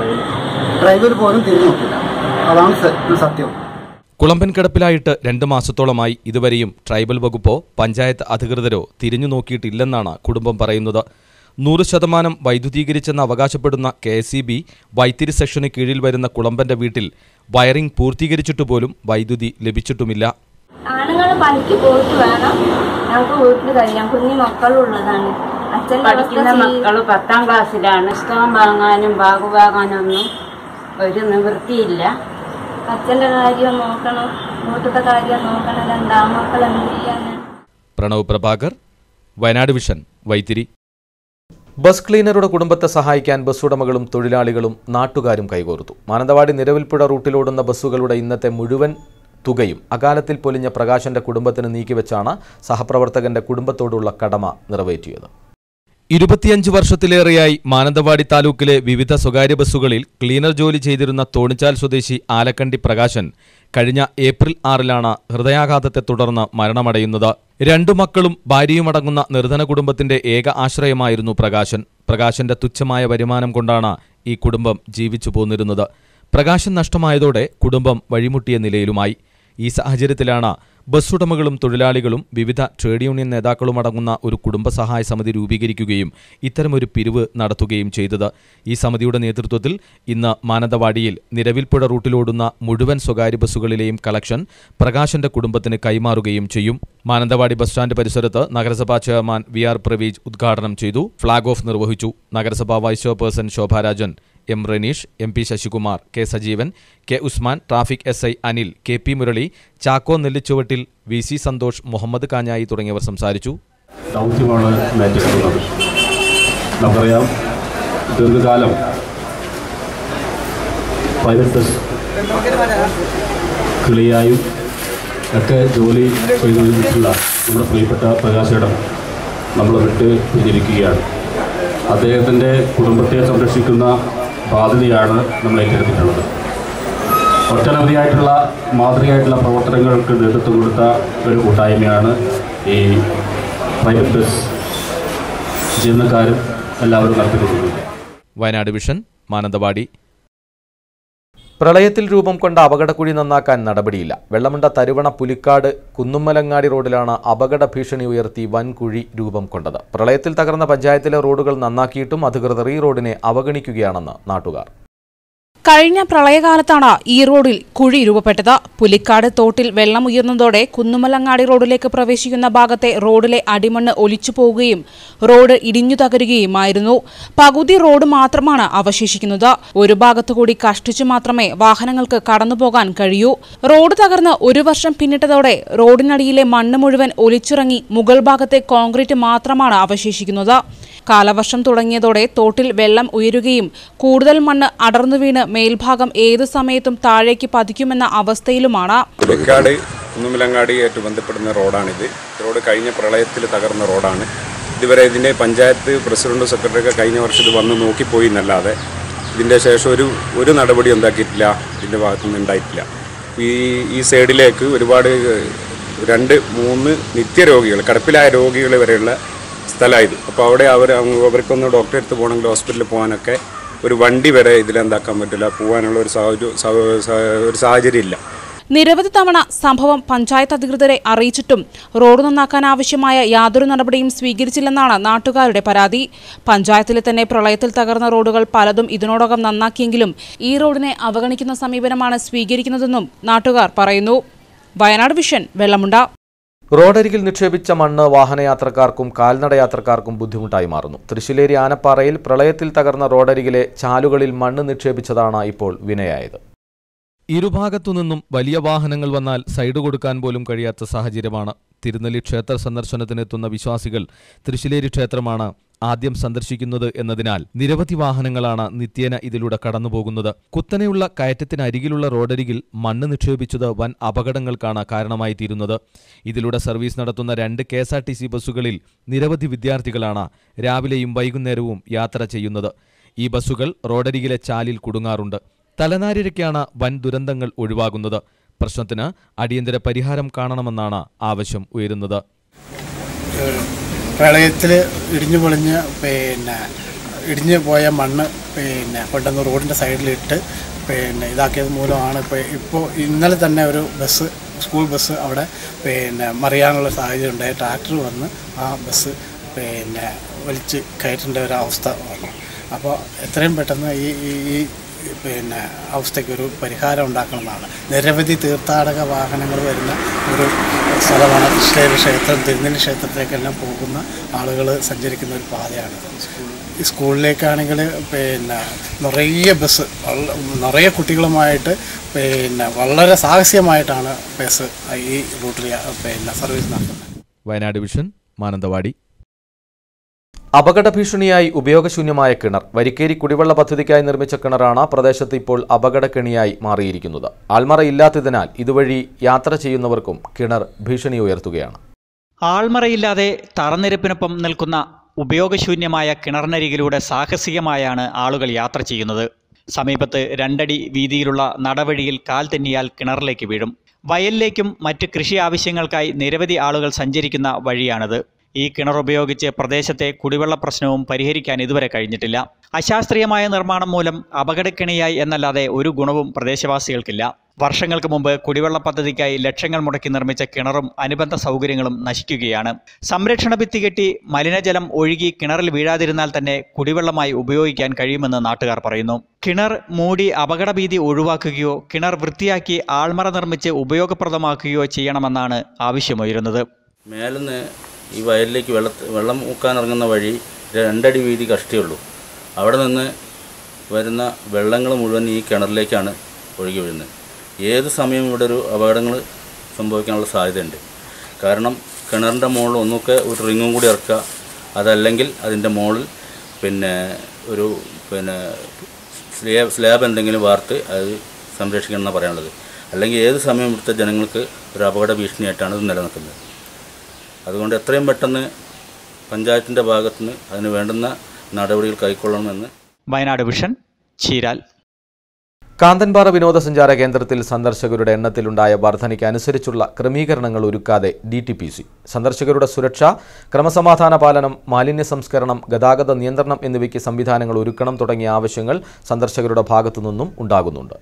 S16: ഡ്രൈവർ പോലും തിരിഞ്ഞു നോക്കില്ല. അതാണ് സത്യം.
S2: കുളമ്പൻ കിടപ്പിലായിട്ട് രണ്ട് മാസത്തോളമായി. ഇതുവരെയും ട്രൈബൽ വകുപ്പോ പഞ്ചായത്ത് അധികൃതരോ തിരിഞ്ഞു നോക്കിയിട്ടില്ലെന്നാണ് കുടുംബം പറയുന്നത്. നൂറ് ശതമാനം വൈദ്യുതീകരിച്ചെന്ന് അവകാശപ്പെടുന്ന K S E B Vythiri സെക്ഷന് കീഴിൽ വരുന്ന കുളമ്പന്റെ വീട്ടിൽ വയറിംഗ് പൂർത്തീകരിച്ചിട്ടുപോലും വൈദ്യുതി ലഭിച്ചിട്ടുമില്ല.
S17: ആണുങ്ങൾ പണിക്ക് പോയിട്ട് വേണം ഞങ്ങൾക്ക് വീട്ടിൽ കഴിയാം. കുഞ്ഞു മക്കളുള്ളതാണ്. അച്ഛൻ പഠിക്കുന്ന മക്കൾ പത്താം ക്ലാസ്സിലാണ്. പുസ്തകം വാങ്ങാനും ബാഗ് വാങ്ങാനൊന്നും ഒരു നിവൃത്തിയില്ല. അച്ഛൻ്റെ കാര്യം നോക്കണം, വീട്ടിലത്തെ കാര്യം നോക്കണം. രണ്ടാമക്കൾ എന്ത് ചെയ്യാന്?
S2: പ്രണവ് പ്രഭാകർ, വയനാട് വിഷൻ, വൈത്തിരി.
S1: ബസ് ക്ലീനറുടെ കുടുംബത്തെ സഹായിക്കാൻ ബസ് ഉടമകളും തൊഴിലാളികളും നാട്ടുകാരും കൈകോർത്തു. മാനന്തവാടി നിലവിൽപ്പുഴ റൂട്ടിലോടുന്ന ബസ്സുകളുടെ ഇന്നത്തെ മുഴുവൻ തുകയും അകാലത്തിൽ പൊലിഞ്ഞ പ്രകാശന്റെ കുടുംബത്തിന് നീക്കിവെച്ചാണ് സഹപ്രവർത്തകന്റെ കുടുംബത്തോടുള്ള കടമ നിറവേറ്റിയത്.
S2: ഇരുപത്തിയഞ്ച് വർഷത്തിലേറെയായി മാനന്തവാടി താലൂക്കിലെ വിവിധ സ്വകാര്യ ബസ്സുകളിൽ ക്ലീനർ ജോലി ചെയ്തിരുന്ന തോണിച്ചാൽ സ്വദേശി ആലക്കണ്ടി പ്രകാശൻ കഴിഞ്ഞ ഏപ്രിൽ ആറിലാണ് ഹൃദയാഘാതത്തെ തുടർന്ന് മരണമടയുന്നത്. രണ്ടു മക്കളും ഭാര്യയുമടങ്ങുന്ന നിർധന കുടുംബത്തിന്റെ ഏക ആശ്രയമായിരുന്നു പ്രകാശൻ. പ്രകാശന്റെ തുച്ഛമായ വരുമാനം കൊണ്ടാണ് ഈ കുടുംബം ജീവിച്ചു പോന്നിരുന്നത്. പ്രകാശൻ നഷ്ടമായതോടെ കുടുംബം വഴിമുട്ടിയ നിലയിലുമായി. ഈ സാഹചര്യത്തിലാണ് ബസ് ഉടമകളും തൊഴിലാളികളും വിവിധ ട്രേഡ് യൂണിയൻ നേതാക്കളുമടങ്ങുന്ന ഒരു കുടുംബസഹായ സമിതി രൂപീകരിക്കുകയും ഇത്തരമൊരു പിരിവ് നടത്തുകയും ചെയ്തത്. ഈ സമിതിയുടെ നേതൃത്വത്തിൽ ഇന്ന് മാനന്തവാടിയിൽ നിലവിൽപ്പുഴ റൂട്ടിലോടുന്ന മുഴുവൻ സ്വകാര്യ ബസ്സുകളിലെയും കളക്ഷൻ പ്രകാശന്റെ കുടുംബത്തിന് കൈമാറുകയും ചെയ്യും. മാനന്തവാടി ബസ് സ്റ്റാൻഡ് പരിസരത്ത് നഗരസഭാ ചെയർമാൻ വി ആർ പ്രവീജ് ഉദ്ഘാടനം ചെയ്തു. ഫ്ളാഗ് ഓഫ് നിർവഹിച്ചു. നഗരസഭാ vice chairperson Shobharajan, M Ranish, M P Sasikumar, K Sajeevan, K Usman, traffic S I Anil, K P Murali, Chacko Nellichuvattil, V C Santhosh, Muhammad Kanjayi തുടങ്ങിയവർ സംസാരിച്ചു.
S18: ദൗത്യമാണ് മാറ്റിക്കുന്നത്. നമുക്കറിയാം, ദീർഘകാലം പ്രൈവറ്റ് ബസ് കിളിയായും ഒക്കെ ജോലി ചെയ്തിട്ടുള്ള നമ്മുടെ പ്രിയപ്പെട്ട പ്രകാശേടം നമ്മൾ വിട്ട് പിരിഞ്ഞിരിക്കുകയാണ്. അദ്ദേഹത്തിൻ്റെ കുടുംബത്തെ സംരക്ഷിക്കുന്ന ബാധ്യതയാണ് നമ്മൾ ഏറ്റെടുത്തിട്ടുള്ളത്. ഒട്ടനവധിയായിട്ടുള്ള മാതൃകയായിട്ടുള്ള പ്രവർത്തനങ്ങൾക്ക് നേതൃത്വം കൊടുത്ത ഒരു കൂട്ടായ്മയാണ് ഈ പ്രൈവറ്റ് ബസ് ജീവനക്കാരും എല്ലാവരും നടത്തിക്കൊടുക്കുന്നുണ്ട്.
S2: വയനാട് വിഷൻ, മാനന്തവാടി.
S1: പ്രളയത്തിൽ രൂപം കൊണ്ട അപകടക്കുഴി നന്നാക്കാൻ നടപടിയില്ല. വെള്ളമുണ്ട തരുവണ പുലിക്കാട് കുന്നുമ്മലങ്ങാടി റോഡിലാണ് അപകട ഭീഷണി ഉയർത്തി വൻകുഴി രൂപം കൊണ്ടത്. പ്രളയത്തിൽ തകർന്ന പഞ്ചായത്തിലെ റോഡുകൾ നന്നാക്കിയിട്ടും അധികൃതർ ഈ റോഡിനെ അവഗണിക്കുകയാണെന്ന് നാട്ടുകാർ.
S4: കഴിഞ്ഞ പ്രളയകാലത്താണ് ഈ റോഡിൽ കുഴി രൂപപ്പെട്ടത്. പുലിക്കാട് തോട്ടിൽ വെള്ളം ഉയർന്നതോടെ കുന്നുമലങ്ങാടി റോഡിലേക്ക് പ്രവേശിക്കുന്ന ഭാഗത്തെ റോഡിലെ അടിമണ്ണ് ഒലിച്ചു പോവുകയും റോഡ് ഇടിഞ്ഞു തകരുകയുമായിരുന്നു. പകുതി റോഡ് മാത്രമാണ് അവശേഷിക്കുന്നത്. ഒരു ഭാഗത്തുകൂടി കഷ്ടിച്ചു മാത്രമേ വാഹനങ്ങൾക്ക് കടന്നുപോകാൻ കഴിയൂ. റോഡ് തകർന്ന് ഒരു വർഷം പിന്നിട്ടതോടെ റോഡിനടിയിലെ മണ്ണ് മുഴുവൻ ഒലിച്ചിറങ്ങി മുകൾ ഭാഗത്തെ കോൺക്രീറ്റ് മാത്രമാണ് അവശേഷിക്കുന്നത്. കാലവർഷം തുടങ്ങിയതോടെ തോട്ടിൽ വെള്ളം ഉയരുകയും കൂടുതൽ മണ്ണ് അടർന്നു വീണ് മേൽഭാഗം ഏതു സമയത്തും താഴേക്ക് പതിക്കുമെന്ന അവസ്ഥയിലുമാണ്.
S19: പുലിക്കാട് കുന്നുമലങ്ങാടിയായിട്ട് ബന്ധപ്പെടുന്ന റോഡാണിത്. റോഡ് കഴിഞ്ഞ പ്രളയത്തിൽ തകർന്ന റോഡാണ്. ഇതുവരെ ഇതിൻ്റെ പഞ്ചായത്ത് പ്രസിഡന്റ് സെക്രട്ടറിയൊക്കെ കഴിഞ്ഞ വർഷം ഇത് വന്ന് നോക്കിപ്പോയി എന്നല്ലാതെ ഇതിൻ്റെ ശേഷം ഒരു ഒരു നടപടി ഉണ്ടാക്കിയിട്ടില്ല. ഇതിൻ്റെ ഭാഗത്തുനിന്ന് ഉണ്ടായിട്ടില്ല. ഈ ഈ സൈഡിലേക്ക് ഒരുപാട് രണ്ട് മൂന്ന് നിത്യരോഗികൾ, കിടപ്പിലായ രോഗികൾ വരെയുള്ള സ്ഥലമായത്. അപ്പോൾ അവിടെ അവർ അവർക്കൊന്ന് ഡോക്ടറെ അടുത്ത് പോകണമെങ്കിൽ ഹോസ്പിറ്റലിൽ പോകാനൊക്കെ ഒരു വണ്ടി വരെ ഇതിലെന്താക്കാൻ പറ്റില്ല, പോകാനുള്ള ഒരു ഒരു സാഹചര്യം ഇല്ല.
S4: നിരവധി തവണ സംഭവം പഞ്ചായത്ത് അധികൃതരെ അറിയിച്ചിട്ടും റോഡ് നന്നാക്കാൻ ആവശ്യമായ യാതൊരു നടപടിയും സ്വീകരിച്ചില്ലെന്നാണ് നാട്ടുകാരുടെ പരാതി. പഞ്ചായത്തിലെ തന്നെ പ്രളയത്തിൽ തകർന്ന റോഡുകൾ പലതും ഇതിനോടകം നന്നാക്കിയെങ്കിലും ഈ റോഡിനെ അവഗണിക്കുന്ന സമീപനമാണ് സ്വീകരിക്കുന്നതെന്നും നാട്ടുകാർ പറയുന്നു. വയനാട് വിഷൻ, വെള്ളമുണ്ട.
S1: റോഡരികിൽ നിക്ഷേപിച്ച മണ്ണ് വാഹനയാത്രക്കാർക്കും കാൽനടയാത്രക്കാർക്കും ബുദ്ധിമുട്ടായി മാറുന്നു. തൃശ്ശിലേരി ആനപ്പാറയിൽ പ്രളയത്തിൽ തകർന്ന റോഡരികിലെ ചാലുകളിൽ മണ്ണ് നിക്ഷേപിച്ചതാണ് ഇപ്പോൾ വിനയായത്.
S2: ഇരുഭാഗത്തുനിന്നും വലിയ വാഹനങ്ങൾ വന്നാൽ സൈഡ് കൊടുക്കാൻ പോലും കഴിയാത്ത സാഹചര്യമാണ്. തിരുനെല്ലി ക്ഷേത്ര സന്ദർശനത്തിനെത്തുന്ന വിശ്വാസികൾ തൃശ്ശിലേരി ക്ഷേത്രമാണ് ആദ്യം സന്ദർശിക്കുന്നത് എന്നതിനാൽ നിരവധി വാഹനങ്ങളാണ് നിത്യേന ഇതിലൂടെ കടന്നുപോകുന്നത്. കുത്തനെയുള്ള കയറ്റത്തിനരികിലുള്ള റോഡരികിൽ മണ്ണ് നിക്ഷേപിച്ചത് വൻ അപകടങ്ങൾക്കാണ് കാരണമായി തീരുന്നത്. ഇതിലൂടെ സർവീസ് നടത്തുന്ന രണ്ട് K S R T C ബസ്സുകളിൽ നിരവധി വിദ്യാർത്ഥികളാണ് രാവിലെയും വൈകുന്നേരവും യാത്ര ചെയ്യുന്നത്. ഈ ബസ്സുകൾ റോഡരികിലെ ചാലിൽ കുടുങ്ങാറുണ്ട്. തലനാരിഴയ്ക്കാണ് വൻ ദുരന്തങ്ങൾ ഒഴിവാകുന്നത്. പ്രശ്നത്തിന് അടിയന്തര പരിഹാരം കാണണമെന്നാണ് ആവശ്യം ഉയരുന്നത്.
S20: പ്രളയത്തിൽ ഇടിഞ്ഞു പൊളിഞ്ഞ് പിന്നെ ഇടിഞ്ഞു പോയ മണ്ണ് പിന്നെ കൊണ്ടുവന്ന് റോഡിൻ്റെ സൈഡിലിട്ട് പിന്നെ ഇതാക്കിയത് മൂലമാണ് ഇപ്പോൾ ഇപ്പോൾ ഇന്നലെ തന്നെ ഒരു ബസ്, സ്കൂൾ ബസ് അവിടെ പിന്നെ മറിയാനുള്ള സാഹചര്യം ഉണ്ടായി. ട്രാക്ടർ വന്ന് ആ ബസ് പിന്നെ വലിച്ച് കയറ്റേണ്ട ഒരു അവസ്ഥ വന്നു. അപ്പോൾ എത്രയും പെട്ടെന്ന് ഈ ഈ പിന്നെ അവസ്ഥയ്ക്കൊരു പരിഹാരം ഉണ്ടാക്കണമെന്നാണ്. നിരവധി തീർത്ഥാടക വാഹനങ്ങൾ വരുന്ന ഒരു സ്ഥലമാണ് തൃശ്ശിലേരി ക്ഷേത്രം. തിരുനെല്ലി ക്ഷേത്രത്തിലേക്കെല്ലാം പോകുന്ന ആളുകൾ സഞ്ചരിക്കുന്ന ഒരു പാതയാണിത്. ഈ സ്കൂളിലേക്കാണെങ്കിൽ പിന്നെ നിറയെ ബസ്, നിറയെ കുട്ടികളുമായിട്ട് പിന്നെ വളരെ സാഹസികമായിട്ടാണ് ബസ് ഈ റൂട്ടിൽ പിന്നെ സർവീസ് നടത്തുന്നത്.
S2: വയനാട് വിഷൻ, മാനന്തവാടി.
S1: അപകട ഭീഷണിയായി ഉപയോഗശൂന്യമായ കിണർ. വരിക്കേരി കുടിവെള്ള പദ്ധതിക്കായി നിർമ്മിച്ച കിണറാണ് പ്രദേശത്ത് ഇപ്പോൾ അപകടക്കെണിയായി മാറിയിരിക്കുന്നത്. ആൾമറയില്ലാത്തതിനാൽ ഇതുവഴി യാത്ര ചെയ്യുന്നവർക്കും കിണർ ഭീഷണി ഉയർത്തുകയാണ്.
S21: ആൾമറയില്ലാതെ തറനിരപ്പിനൊപ്പം നിൽക്കുന്ന ഉപയോഗശൂന്യമായ കിണറിനരികിലൂടെ സാഹസികമായാണ് ആളുകൾ യാത്ര ചെയ്യുന്നത്. സമീപത്ത് രണ്ടടി വീതിയിലുള്ള നടവഴിയിൽ കാൽ തെന്നിയാൽ കിണറിലേക്ക് വീഴും. വയലിലേക്കും മറ്റ് കൃഷി ആവശ്യങ്ങൾക്കായി നിരവധി ആളുകൾ സഞ്ചരിക്കുന്ന വഴിയാണിത്. ഈ കിണർ ഉപയോഗിച്ച് പ്രദേശത്തെ കുടിവെള്ള പ്രശ്നവും പരിഹരിക്കാൻ ഇതുവരെ കഴിഞ്ഞിട്ടില്ല. അശാസ്ത്രീയമായ നിർമ്മാണം മൂലം അപകടക്കെണിയായി എന്നല്ലാതെ ഒരു ഗുണവും പ്രദേശവാസികൾക്കില്ല. വർഷങ്ങൾക്ക് മുമ്പ് കുടിവെള്ള പദ്ധതിക്കായി ലക്ഷങ്ങൾ മുടക്കി നിർമ്മിച്ച കിണറും അനുബന്ധ സൗകര്യങ്ങളും നശിക്കുകയാണ്. സംരക്ഷണ ഭിത്തി കെട്ടി മലിനജലം ഒഴുകി കിണറിൽ വീഴാതിരുന്നാൽ തന്നെ കുടിവെള്ളമായി ഉപയോഗിക്കാൻ കഴിയുമെന്ന് നാട്ടുകാർ പറയുന്നു. കിണർ മൂടി അപകടഭീതി ഒഴിവാക്കുകയോ കിണർ വൃത്തിയാക്കി ആൾമറ നിർമ്മിച്ച് ഉപയോഗപ്രദമാക്കുകയോ ചെയ്യണമെന്നാണ് ആവശ്യമുയരുന്നത്.
S22: മേലെന്ന് ഈ വയലിലേക്ക് വെള്ള വെള്ളം മുക്കാനിറങ്ങുന്ന വഴി രണ്ടടി വീതി കഷ്ടിയുള്ളൂ. അവിടെ നിന്ന് വരുന്ന വെള്ളങ്ങൾ മുഴുവൻ ഈ കിണറിലേക്കാണ് ഒഴുകി വീഴുന്നത്. ഏത് സമയം ഇവിടെ ഒരു അപകടങ്ങൾ സംഭവിക്കാനുള്ള സാധ്യതയുണ്ട്. കാരണം കിണറിൻ്റെ മുകളിൽ ഒന്നൊക്കെ ഒരു റിങ്ങും കൂടി ഇറക്കുക, അതല്ലെങ്കിൽ അതിൻ്റെ മുകളിൽ പിന്നെ ഒരു പിന്നെ സ്ലാബ് സ്ലാബ് എന്തെങ്കിലും വാർത്ത് അത് സംരക്ഷിക്കണം എന്നാണ് പറയാനുള്ളത്. അല്ലെങ്കിൽ ഏത് സമയം ഇവിടുത്തെ ജനങ്ങൾക്ക് ഒരു അപകട ഭീഷണിയായിട്ടാണ് ഇത് നിലനിൽക്കുന്നത്. അതുകൊണ്ട് എത്രയും പെട്ടെന്ന് പഞ്ചായത്തിൻ്റെ ഭാഗത്തുനിന്ന് അതിന് വേണ്ടുന്ന നടപടികൾ കൈക്കൊള്ളണമെന്ന്.
S21: വയനാട് വിഷൻ, ചീരാൽ.
S1: കാന്തൻപാറ വിനോദസഞ്ചാര കേന്ദ്രത്തിൽ സന്ദർശകരുടെ എണ്ണത്തിലുണ്ടായ വർധനയ്ക്ക് അനുസരിച്ചുള്ള ക്രമീകരണങ്ങൾ ഒരുക്കാതെ ഡി ടി പി സി. സന്ദർശകരുടെ സുരക്ഷ, ക്രമസമാധാന പാലനം, മാലിന്യ സംസ്കരണം, ഗതാഗത നിയന്ത്രണം എന്നിവയ്ക്ക് സംവിധാനങ്ങൾ ഒരുക്കണം തുടങ്ങിയ ആവശ്യങ്ങൾ സന്ദർശകരുടെ ഭാഗത്തുനിന്നും ഉണ്ടാകുന്നുണ്ട്.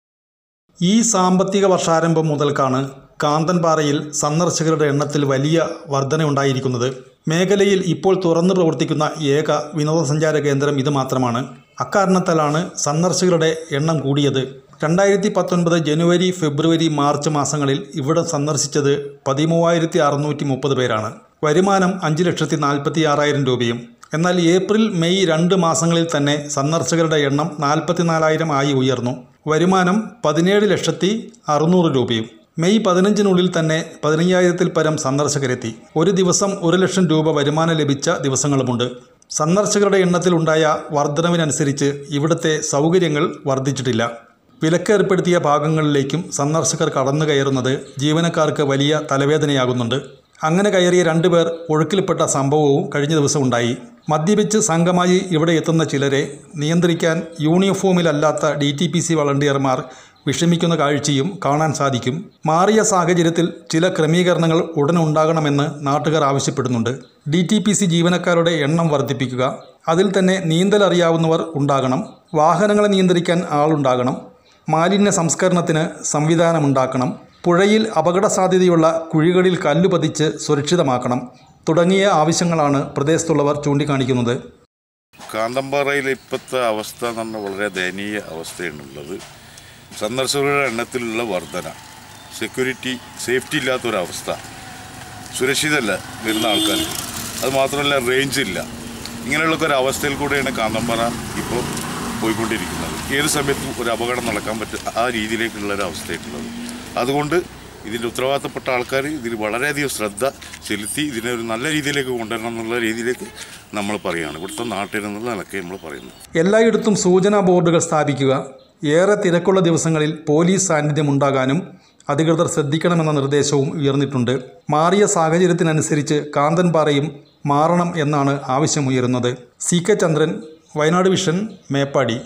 S3: ഈ സാമ്പത്തിക വർഷാരംഭം മുതൽക്കാണ് കാന്തൻപാറയിൽ സന്ദർശകരുടെ എണ്ണത്തിൽ വലിയ വർധനയുണ്ടായിരിക്കുന്നത്. മേഖലയിൽ ഇപ്പോൾ തുറന്നു പ്രവർത്തിക്കുന്ന ഏക വിനോദസഞ്ചാര കേന്ദ്രം ഇത് മാത്രമാണ്. അക്കാരണത്താലാണ് സന്ദർശകരുടെ എണ്ണം കൂടിയത്. രണ്ടായിരത്തി പത്തൊൻപത് ജനുവരി, ഫെബ്രുവരി, മാർച്ച് മാസങ്ങളിൽ ഇവിടെ സന്ദർശിച്ചത് പതിമൂവായിരത്തി അറുന്നൂറ്റി മുപ്പത് പേരാണ്. വരുമാനം അഞ്ച് ലക്ഷത്തി നാൽപ്പത്തി ആറായിരം രൂപയും. എന്നാൽ ഏപ്രിൽ, മെയ് രണ്ട് മാസങ്ങളിൽ തന്നെ സന്ദർശകരുടെ എണ്ണം നാൽപ്പത്തിനാലായിരം ആയി ഉയർന്നു. വരുമാനം പതിനേഴ് ലക്ഷത്തി അറുന്നൂറ് രൂപയും. മെയ് പതിനഞ്ചിനുള്ളിൽ തന്നെ പതിനയ്യായിരത്തിൽ പരം സന്ദർശകരെത്തി. ഒരു ദിവസം ഒരു ലക്ഷം രൂപ വരുമാനം ലഭിച്ച ദിവസങ്ങളുമുണ്ട്. സന്ദർശകരുടെ എണ്ണത്തിലുണ്ടായ വർധനവിനനുസരിച്ച് ഇവിടുത്തെ സൗകര്യങ്ങൾ വർദ്ധിച്ചിട്ടില്ല. വിലക്കേർപ്പെടുത്തിയ ഭാഗങ്ങളിലേക്കും സന്ദർശകർ കടന്നു കയറുന്നത് ജീവനക്കാർക്ക് വലിയ തലവേദനയാകുന്നുണ്ട്. അങ്ങനെ കയറിയ രണ്ടുപേർ ഒഴുക്കിൽപ്പെട്ട സംഭവവും കഴിഞ്ഞ ദിവസം ഉണ്ടായി. മദ്യപിച്ച് സംഘമായി ഇവിടെ എത്തുന്ന ചിലരെ നിയന്ത്രിക്കാൻ യൂണിഫോമിലല്ലാത്ത ഡി ടി പി സി വളണ്ടിയർമാർ വിഷമിക്കുന്ന കാഴ്ചയും കാണാൻ സാധിക്കും. മാറിയ സാഹചര്യത്തിൽ ചില ക്രമീകരണങ്ങൾ ഉടൻ ഉണ്ടാകണമെന്ന് നാട്ടുകാർ ആവശ്യപ്പെടുന്നുണ്ട്. ഡി ടി പി സി ജീവനക്കാരുടെ എണ്ണം വർദ്ധിപ്പിക്കുക, അതിൽ തന്നെ നീന്തൽ അറിയാവുന്നവർ ഉണ്ടാകണം, വാഹനങ്ങളെ നിയന്ത്രിക്കാൻ ആളുണ്ടാകണം, മാലിന്യ സംസ്കരണത്തിന് സംവിധാനമുണ്ടാക്കണം, പുഴയിൽ അപകട സാധ്യതയുള്ള കുഴികളിൽ കല്ല് പതിച്ച് സുരക്ഷിതമാക്കണം തുടങ്ങിയ ആവശ്യങ്ങളാണ് പ്രദേശത്തുള്ളവർ ചൂണ്ടിക്കാണിക്കുന്നത്.
S5: കാന്തൻപാറയിലെ ഇപ്പോഴത്തെ അവസ്ഥ എന്ന് പറഞ്ഞാൽ വളരെ ദയനീയ അവസ്ഥയാണുള്ളത്. സന്ദർശകരുടെ എണ്ണത്തിലുള്ള വർധന, സെക്യൂരിറ്റി, സേഫ്റ്റി ഇല്ലാത്തൊരവസ്ഥ, സുരക്ഷിതമല്ല വരുന്ന ആൾക്കാർ. അത് മാത്രമല്ല റേഞ്ച് ഇല്ല. ഇങ്ങനെയുള്ളൊക്കെ ഒരു അവസ്ഥയിൽ കൂടെയാണ് കാന്തൻപാറ ഇപ്പോൾ പോയിക്കൊണ്ടിരിക്കുന്നത്. ഏത് സമയത്തും ഒരു അപകടം നടക്കാൻ പറ്റും, ആ രീതിയിലേക്കുള്ള ഒരു അവസ്ഥയായിട്ടുള്ളത്. അതുകൊണ്ട് ഇതിൻ്റെ ഉത്തരവാദിത്തപ്പെട്ട ആൾക്കാർ ഇതിൽ വളരെയധികം ശ്രദ്ധ ചെലുത്തി ഇതിനെ ഒരു നല്ല രീതിയിലേക്ക് കൊണ്ടുവരണം എന്നുള്ള രീതിയിലേക്ക് നമ്മൾ പറയുകയാണ്. ഇവിടുത്തെ നാട്ടിലെന്നുള്ള നിലയ്ക്ക് നമ്മൾ പറയുന്നത്.
S3: എല്ലായിടത്തും സൂചനാ ബോർഡുകൾ സ്ഥാപിക്കുക, ഏറെ തിരക്കുള്ള ദിവസങ്ങളിൽ പോലീസ് സാന്നിധ്യം ഉണ്ടാകാനും അധികൃതർ ശ്രദ്ധിക്കണമെന്ന നിർദ്ദേശവും ഉയർന്നിട്ടുണ്ട്. മാറിയ സാഹചര്യത്തിനനുസരിച്ച് കാന്തൻപാറയും മാറണം എന്നാണ് ആവശ്യമുയരുന്നത്. C K Chandran, Wayanad vision, Meppadi.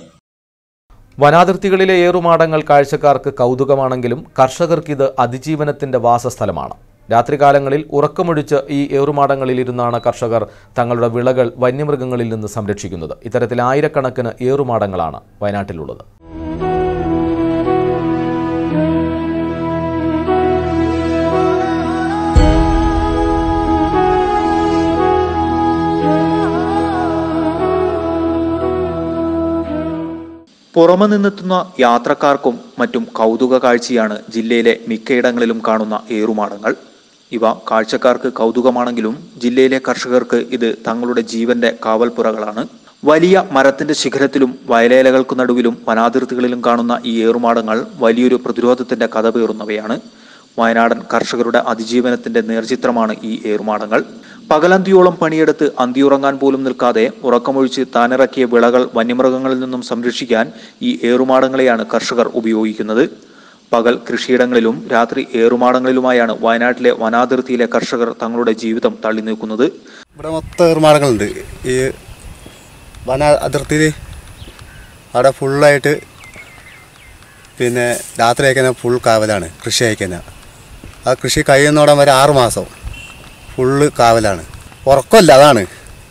S1: വനാതിർത്തികളിലെ ഏറുമാടങ്ങൾ കാഴ്ചക്കാർക്ക് കൗതുകമാണെങ്കിലും കർഷകർക്കിത് അതിജീവനത്തിന്റെ വാസസ്ഥലമാണ്. രാത്രികാലങ്ങളിൽ ഉറക്കമൊഴിച്ച് ഈ ഏറുമാടങ്ങളിലിരുന്നാണ് കർഷകർ തങ്ങളുടെ വിളകൾ വന്യമൃഗങ്ങളിൽ നിന്ന് സംരക്ഷിക്കുന്നത്. ഇത്തരത്തിൽ ആയിരക്കണക്കിന് ഏറുമാടങ്ങളാണ് വയനാട്ടിലുള്ളത്.
S11: പുറമെ നിന്നെത്തുന്ന യാത്രക്കാർക്കും മറ്റും കൗതുക കാഴ്ചയാണ് ജില്ലയിലെ മിക്കയിടങ്ങളിലും കാണുന്ന ഏറുമാടങ്ങൾ. ഇവ കാഴ്ചക്കാർക്ക് കൗതുകമാണെങ്കിലും ജില്ലയിലെ കർഷകർക്ക് ഇത് തങ്ങളുടെ ജീവന്റെ കാവൽപ്പുറകളാണ്. വലിയ മരത്തിന്റെ ശിഖരത്തിലും വയലേലകൾക്കു നടുവിലും വനാതിർത്തികളിലും കാണുന്ന ഈ ഏറുമാടങ്ങൾ വലിയൊരു പ്രതിരോധത്തിന്റെ കഥ പേറുന്നവയാണ്. വയനാടൻ കർഷകരുടെ അതിജീവനത്തിന്റെ നേർചിത്രമാണ് ഈ ഏറുമാടങ്ങൾ. പകലന്തിയോളം പണിയെടുത്ത് അന്തിയുറങ്ങാൻ പോലും നിൽക്കാതെ ഉറക്കമൊഴിച്ച് താനിറക്കിയ വിളകൾ വന്യമൃഗങ്ങളിൽ നിന്നും സംരക്ഷിക്കാൻ ഈ ഏറുമാടങ്ങളെയാണ് കർഷകർ ഉപയോഗിക്കുന്നത്. പകൽ കൃഷിയിടങ്ങളിലും രാത്രി ഏറുമാടങ്ങളിലുമായാണ് വയനാട്ടിലെ വനാതിർത്തിയിലെ കർഷകർ തങ്ങളുടെ ജീവിതം തള്ളി നീക്കുന്നത്.
S23: ഇവിടെ മൊത്തം ഏറുമാടങ്ങളുണ്ട്. ഈ വന അതിർത്തിയിൽ അവിടെ ഫുള്ളായിട്ട് പിന്നെ രാത്രി അയക്കുന്ന ഫുൾ കാവലാണ്. കൃഷി അയക്കുന്ന ആ കൃഷി കഴിയുന്നോടം വരെ ആറ് മാസം ഫുള്ള് കാവലാണ്. ഉറക്കമില്ല, അതാണ്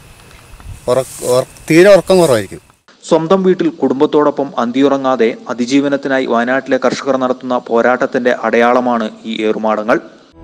S23: തീരെ ഉറക്കം കുറവായിരിക്കും.
S11: സ്വന്തം വീട്ടിൽ കുടുംബത്തോടൊപ്പം അന്തിയുറങ്ങാതെ അതിജീവനത്തിനായി വയനാട്ടിലെ കർഷകർ നടത്തുന്ന പോരാട്ടത്തിന്റെ അടയാളമാണ് ഈ ഏറുമാടങ്ങൾ.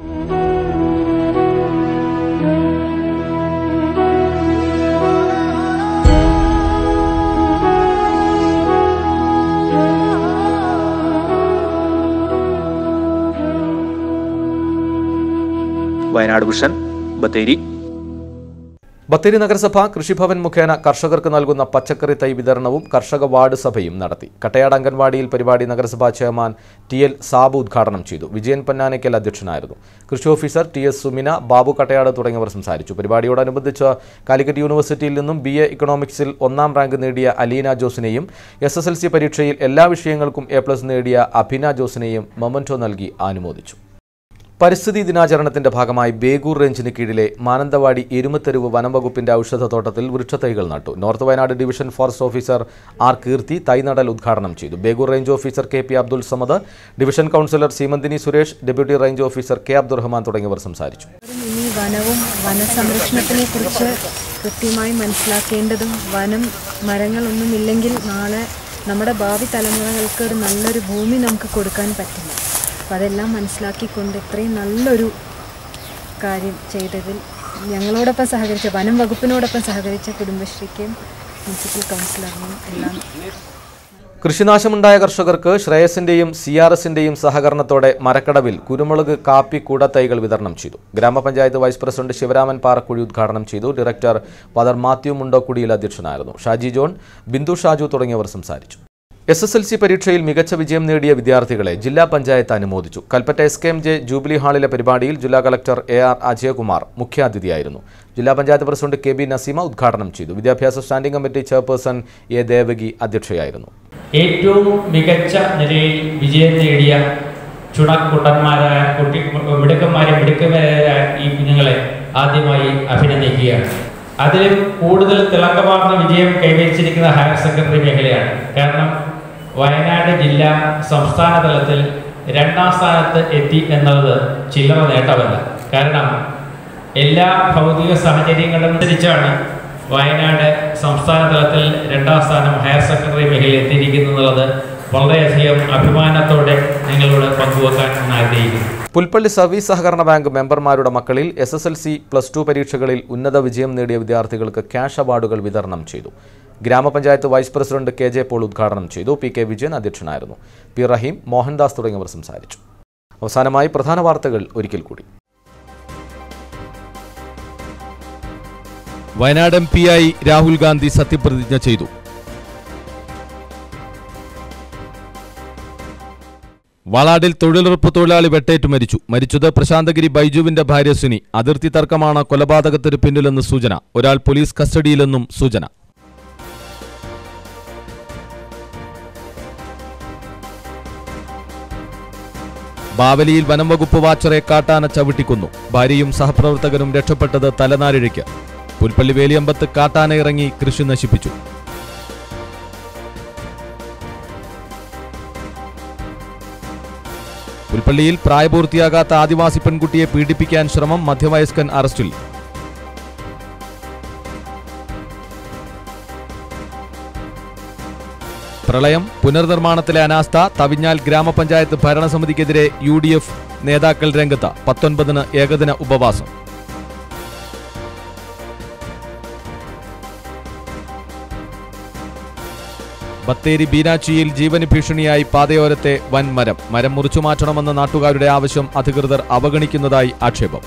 S11: വയനാട് വിഷൻ, ബത്തേരി.
S1: ബത്തേരി നഗരസഭ കൃഷിഭവൻ മുഖേന കർഷകർക്ക് നൽകുന്ന പച്ചക്കറി തൈ വിതരണവും കർഷക വാർഡ് സഭയും നടത്തി. കട്ടയാട് അംഗൻവാടിയിൽ പരിപാടി നഗരസഭാ ചെയർമാൻ ടി എൽ സാബു ഉദ്ഘാടനം ചെയ്തു. വിജയൻ പന്നാനയ്ക്കൽ അധ്യക്ഷനായിരുന്നു. കൃഷി officer T S Sumina, Babu Kattayad തുടങ്ങിയവർ സംസാരിച്ചു. പരിപാടിയോടനുബന്ധിച്ച് കാലിക്കറ്റ് യൂണിവേഴ്സിറ്റിയിൽ നിന്നും ബി എ ഇക്കണോമിക്സിൽ ഒന്നാം റാങ്ക് നേടിയ അലീന ജോസിനെയും എസ് എസ് എൽ സി പരീക്ഷയിൽ എല്ലാ വിഷയങ്ങൾക്കും എ പ്ലസ് നേടിയ അഭിന ജോസിനെയും മൊമന്റോ നൽകി അനുമോദിച്ചു. പരിസ്ഥിതി ദിനാചരണത്തിന്റെ ഭാഗമായി ബേഗൂർ റേഞ്ചിന് കീഴിലെ മാനന്തവാടി എരുമത്തെരുവ് വനംവകുപ്പിന്റെ ഔഷധത്തോട്ടത്തിൽ വൃക്ഷത്തൈകൾ നട്ടു. North Wayanad division forest officer R Keerthi തൈനടൽ ഉദ്ഘാടനം ചെയ്തു. Begur range officer K P Abdul Samad, division councillor Seemanthini Suresh, deputy range officer K Abdurahman തുടങ്ങിയവർ സംസാരിച്ചു.
S6: ഇനി വനവും വനസംരക്ഷണത്തിനെ കുറിച്ച് കൃത്യമായി മനസ്സിലാക്കേണ്ടതും വനം മരങ്ങളൊന്നുമില്ലെങ്കിൽ നാളെ നമ്മുടെ ഭാവി തലമുറകൾക്ക് ഒരു നല്ലൊരു ഭൂമി നമുക്ക് കൊടുക്കാൻ പറ്റില്ല. അപ്പോൾ അതെല്ലാം മനസ്സിലാക്കിക്കൊണ്ട് ഇത്രയും നല്ലൊരു കാര്യം ചെയ്തതിൽ ഞങ്ങളോടൊപ്പം സഹകരിച്ച വനം വകുപ്പിനോടൊപ്പം സഹകരിച്ച കുടുംബശ്രീക്കും മുനിസിപ്പൽ കൗൺസിലറിനും എല്ലാം.
S1: കൃഷിനാശമുണ്ടായ കർഷകർക്ക് ശ്രേയസിന്റെയും സി ആർ എസിന്റെയും സഹകരണത്തോടെ മരക്കടവിൽ കുരുമുളക് കാപ്പി കൂടത്തൈകൾ വിതരണം ചെയ്തു. ഗ്രാമപഞ്ചായത്ത് വൈസ് പ്രസിഡന്റ് ശിവരാമൻ പാറക്കുഴി ഉദ്ഘാടനം ചെയ്തു. ഡയറക്ടർ ഫാദർ മാത്യു മുണ്ടോക്കുടിയിൽ അധ്യക്ഷനായിരുന്നു. ഷാജി ജോൺ, ബിന്ദു ഷാജു തുടങ്ങിയവർ സംസാരിച്ചു. എസ് എസ് എൽ സി പരീക്ഷയിൽ മികച്ച വിജയം നേടിയ വിദ്യാർത്ഥികളെ ജില്ലാ പഞ്ചായത്ത് അനുമോദിച്ചു. Kalpetta S K M J jubilee ഹാളിലെ പരിപാടിയിൽ ജില്ലാ കളക്ടർ എ ആർ അജയകുമാർ മുഖ്യാതിഥിയായിരുന്നു. ജില്ലാ panchayat president K B Naseema ഉദ്ഘാടനം ചെയ്തു. വിദ്യാഭ്യാസ standing committee chairperson A Devaki അധ്യക്ഷയായിരുന്നു.
S7: ഏറ്റവും മികച്ച നിലയിൽ വിജയം നേടിയ ചുണക്കുട്ടന്മാരായ കുട്ടി മിടുക്കന്മാരെ മിടുക്കന്മാരായ ഈ കുഞ്ഞുങ്ങളെ ആദ്യമായി അഭിനന്ദിക്കുകയാണ്. അതിലും കൂടുതൽ തിളക്കമാർന്ന വിജയം കൈവരിച്ചിരിക്കുന്ന ഹയർ സെക്കൻഡറി മേഖലയാണ്. കാരണം വയനാട് ജില്ല സംസ്ഥാന തലത്തിൽ രണ്ടാം സ്ഥാനത്ത് എത്തി എന്നത് ചില്ലറ നേട്ടമല്ല. കാരണം എല്ലാ ഭൗതിക സാഹചര്യങ്ങളും അനുസരിച്ചാണ് വയനാട് സംസ്ഥാന തലത്തിൽ രണ്ടാം സ്ഥാനം ഹയർ സെക്കൻഡറി മേഖലയിൽ എത്തിയിരിക്കുന്നു എന്നുള്ളത് വളരെയധികം അഭിമാനത്തോടെ നിങ്ങളോട് പങ്കുവെക്കാൻ ആഗ്രഹിക്കുന്നു.
S1: പുൽപ്പള്ളി സർവീസ് സഹകരണ ബാങ്ക് മെമ്പർമാരുടെ മക്കളിൽ S S L C plus two പരീക്ഷകളിൽ ഉന്നത വിജയം നേടിയ വിദ്യാർത്ഥികൾക്ക് ക്യാഷ് അവാർഡുകൾ വിതരണം ചെയ്തു. ഗ്രാമപഞ്ചായത്ത് vice president K J Paul ഉദ്ഘാടനം ചെയ്തു. പി കെ വിജയൻ അധ്യക്ഷനായിരുന്നു. പി റഹീം, മോഹൻദാസ് തുടങ്ങിയവർ സംസാരിച്ചു. അവസാനമായി പ്രധാന വാർത്തകൾ ഒരിക്കൽ കൂടി.
S2: വയനാട് എം പി ആയി രാഹുൽ ഗാന്ധി സത്യപ്രതിജ്ഞ ചെയ്തു. വാളാടിൽ തൊഴിലുറപ്പ് തൊഴിലാളി വെട്ടേറ്റു മരിച്ചു. മരിച്ചത് പ്രശാന്തഗിരി ബൈജുവിന്റെ ഭാര്യ സുനി. അതിർത്തി തർക്കമാണ് കൊലപാതകത്തിന് പിന്നിലെന്ന് സൂചന. ഒരാൾ പോലീസ് കസ്റ്റഡിയിലെന്നും സൂചന. ബാവലിയിൽ വനംവകുപ്പ് വാച്ചറെ കാട്ടാന ചവിട്ടിക്കൊന്നു. ഭാര്യയും സഹപ്രവർത്തകനും രക്ഷപ്പെട്ടത് തലനാരിഴയ്ക്ക്. പുൽപ്പള്ളി വേലിയമ്പത്ത് കാട്ടാന ഇറങ്ങി കൃഷി നശിപ്പിച്ചു. പുൽപ്പള്ളിയിൽ പ്രായപൂർത്തിയാകാത്ത ആദിവാസി പെൺകുട്ടിയെ പീഡിപ്പിക്കാൻ ശ്രമം. മധ്യവയസ്കൻ അറസ്റ്റിൽ. പ്രളയം, പുനർനിർമ്മാണത്തിലെ അനാസ്ഥ. തവിഞ്ഞാൽ ഗ്രാമപഞ്ചായത്ത് ഭരണസമിതിക്കെതിരെ യു ഡി എഫ് നേതാക്കൾ രംഗത്ത്. പത്തൊൻപതിന് ഏകദിന ഉപവാസം. ബത്തേരി ബീനാച്ചിയിൽ ജീവന് ഭീഷണിയായി പാതയോരത്തെ വൻ മരം. മരം മുറിച്ചു മാറ്റണമെന്ന നാട്ടുകാരുടെ ആവശ്യം അധികൃതർ അവഗണിക്കുന്നതായി ആക്ഷേപം.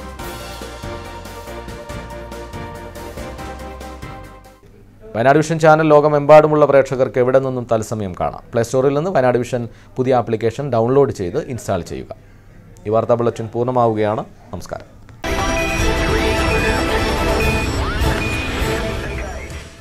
S1: വയനാട് വിഷൻ ചാനൽ ലോകമെമ്പാടുമുള്ള പ്രേക്ഷകർക്ക് എവിടെ നിന്നും തത്സമയം കാണാം. പ്ലേ സ്റ്റോറിൽ നിന്ന് വയനാട് വിഷൻ പുതിയ ആപ്ലിക്കേഷൻ ഡൗൺലോഡ് ചെയ്ത് ഇൻസ്റ്റാൾ ചെയ്യുക. ഈ വാർത്താ ബുള്ളറ്റിൻ പൂർണ്ണമാവുകയാണ്. നമസ്കാരം.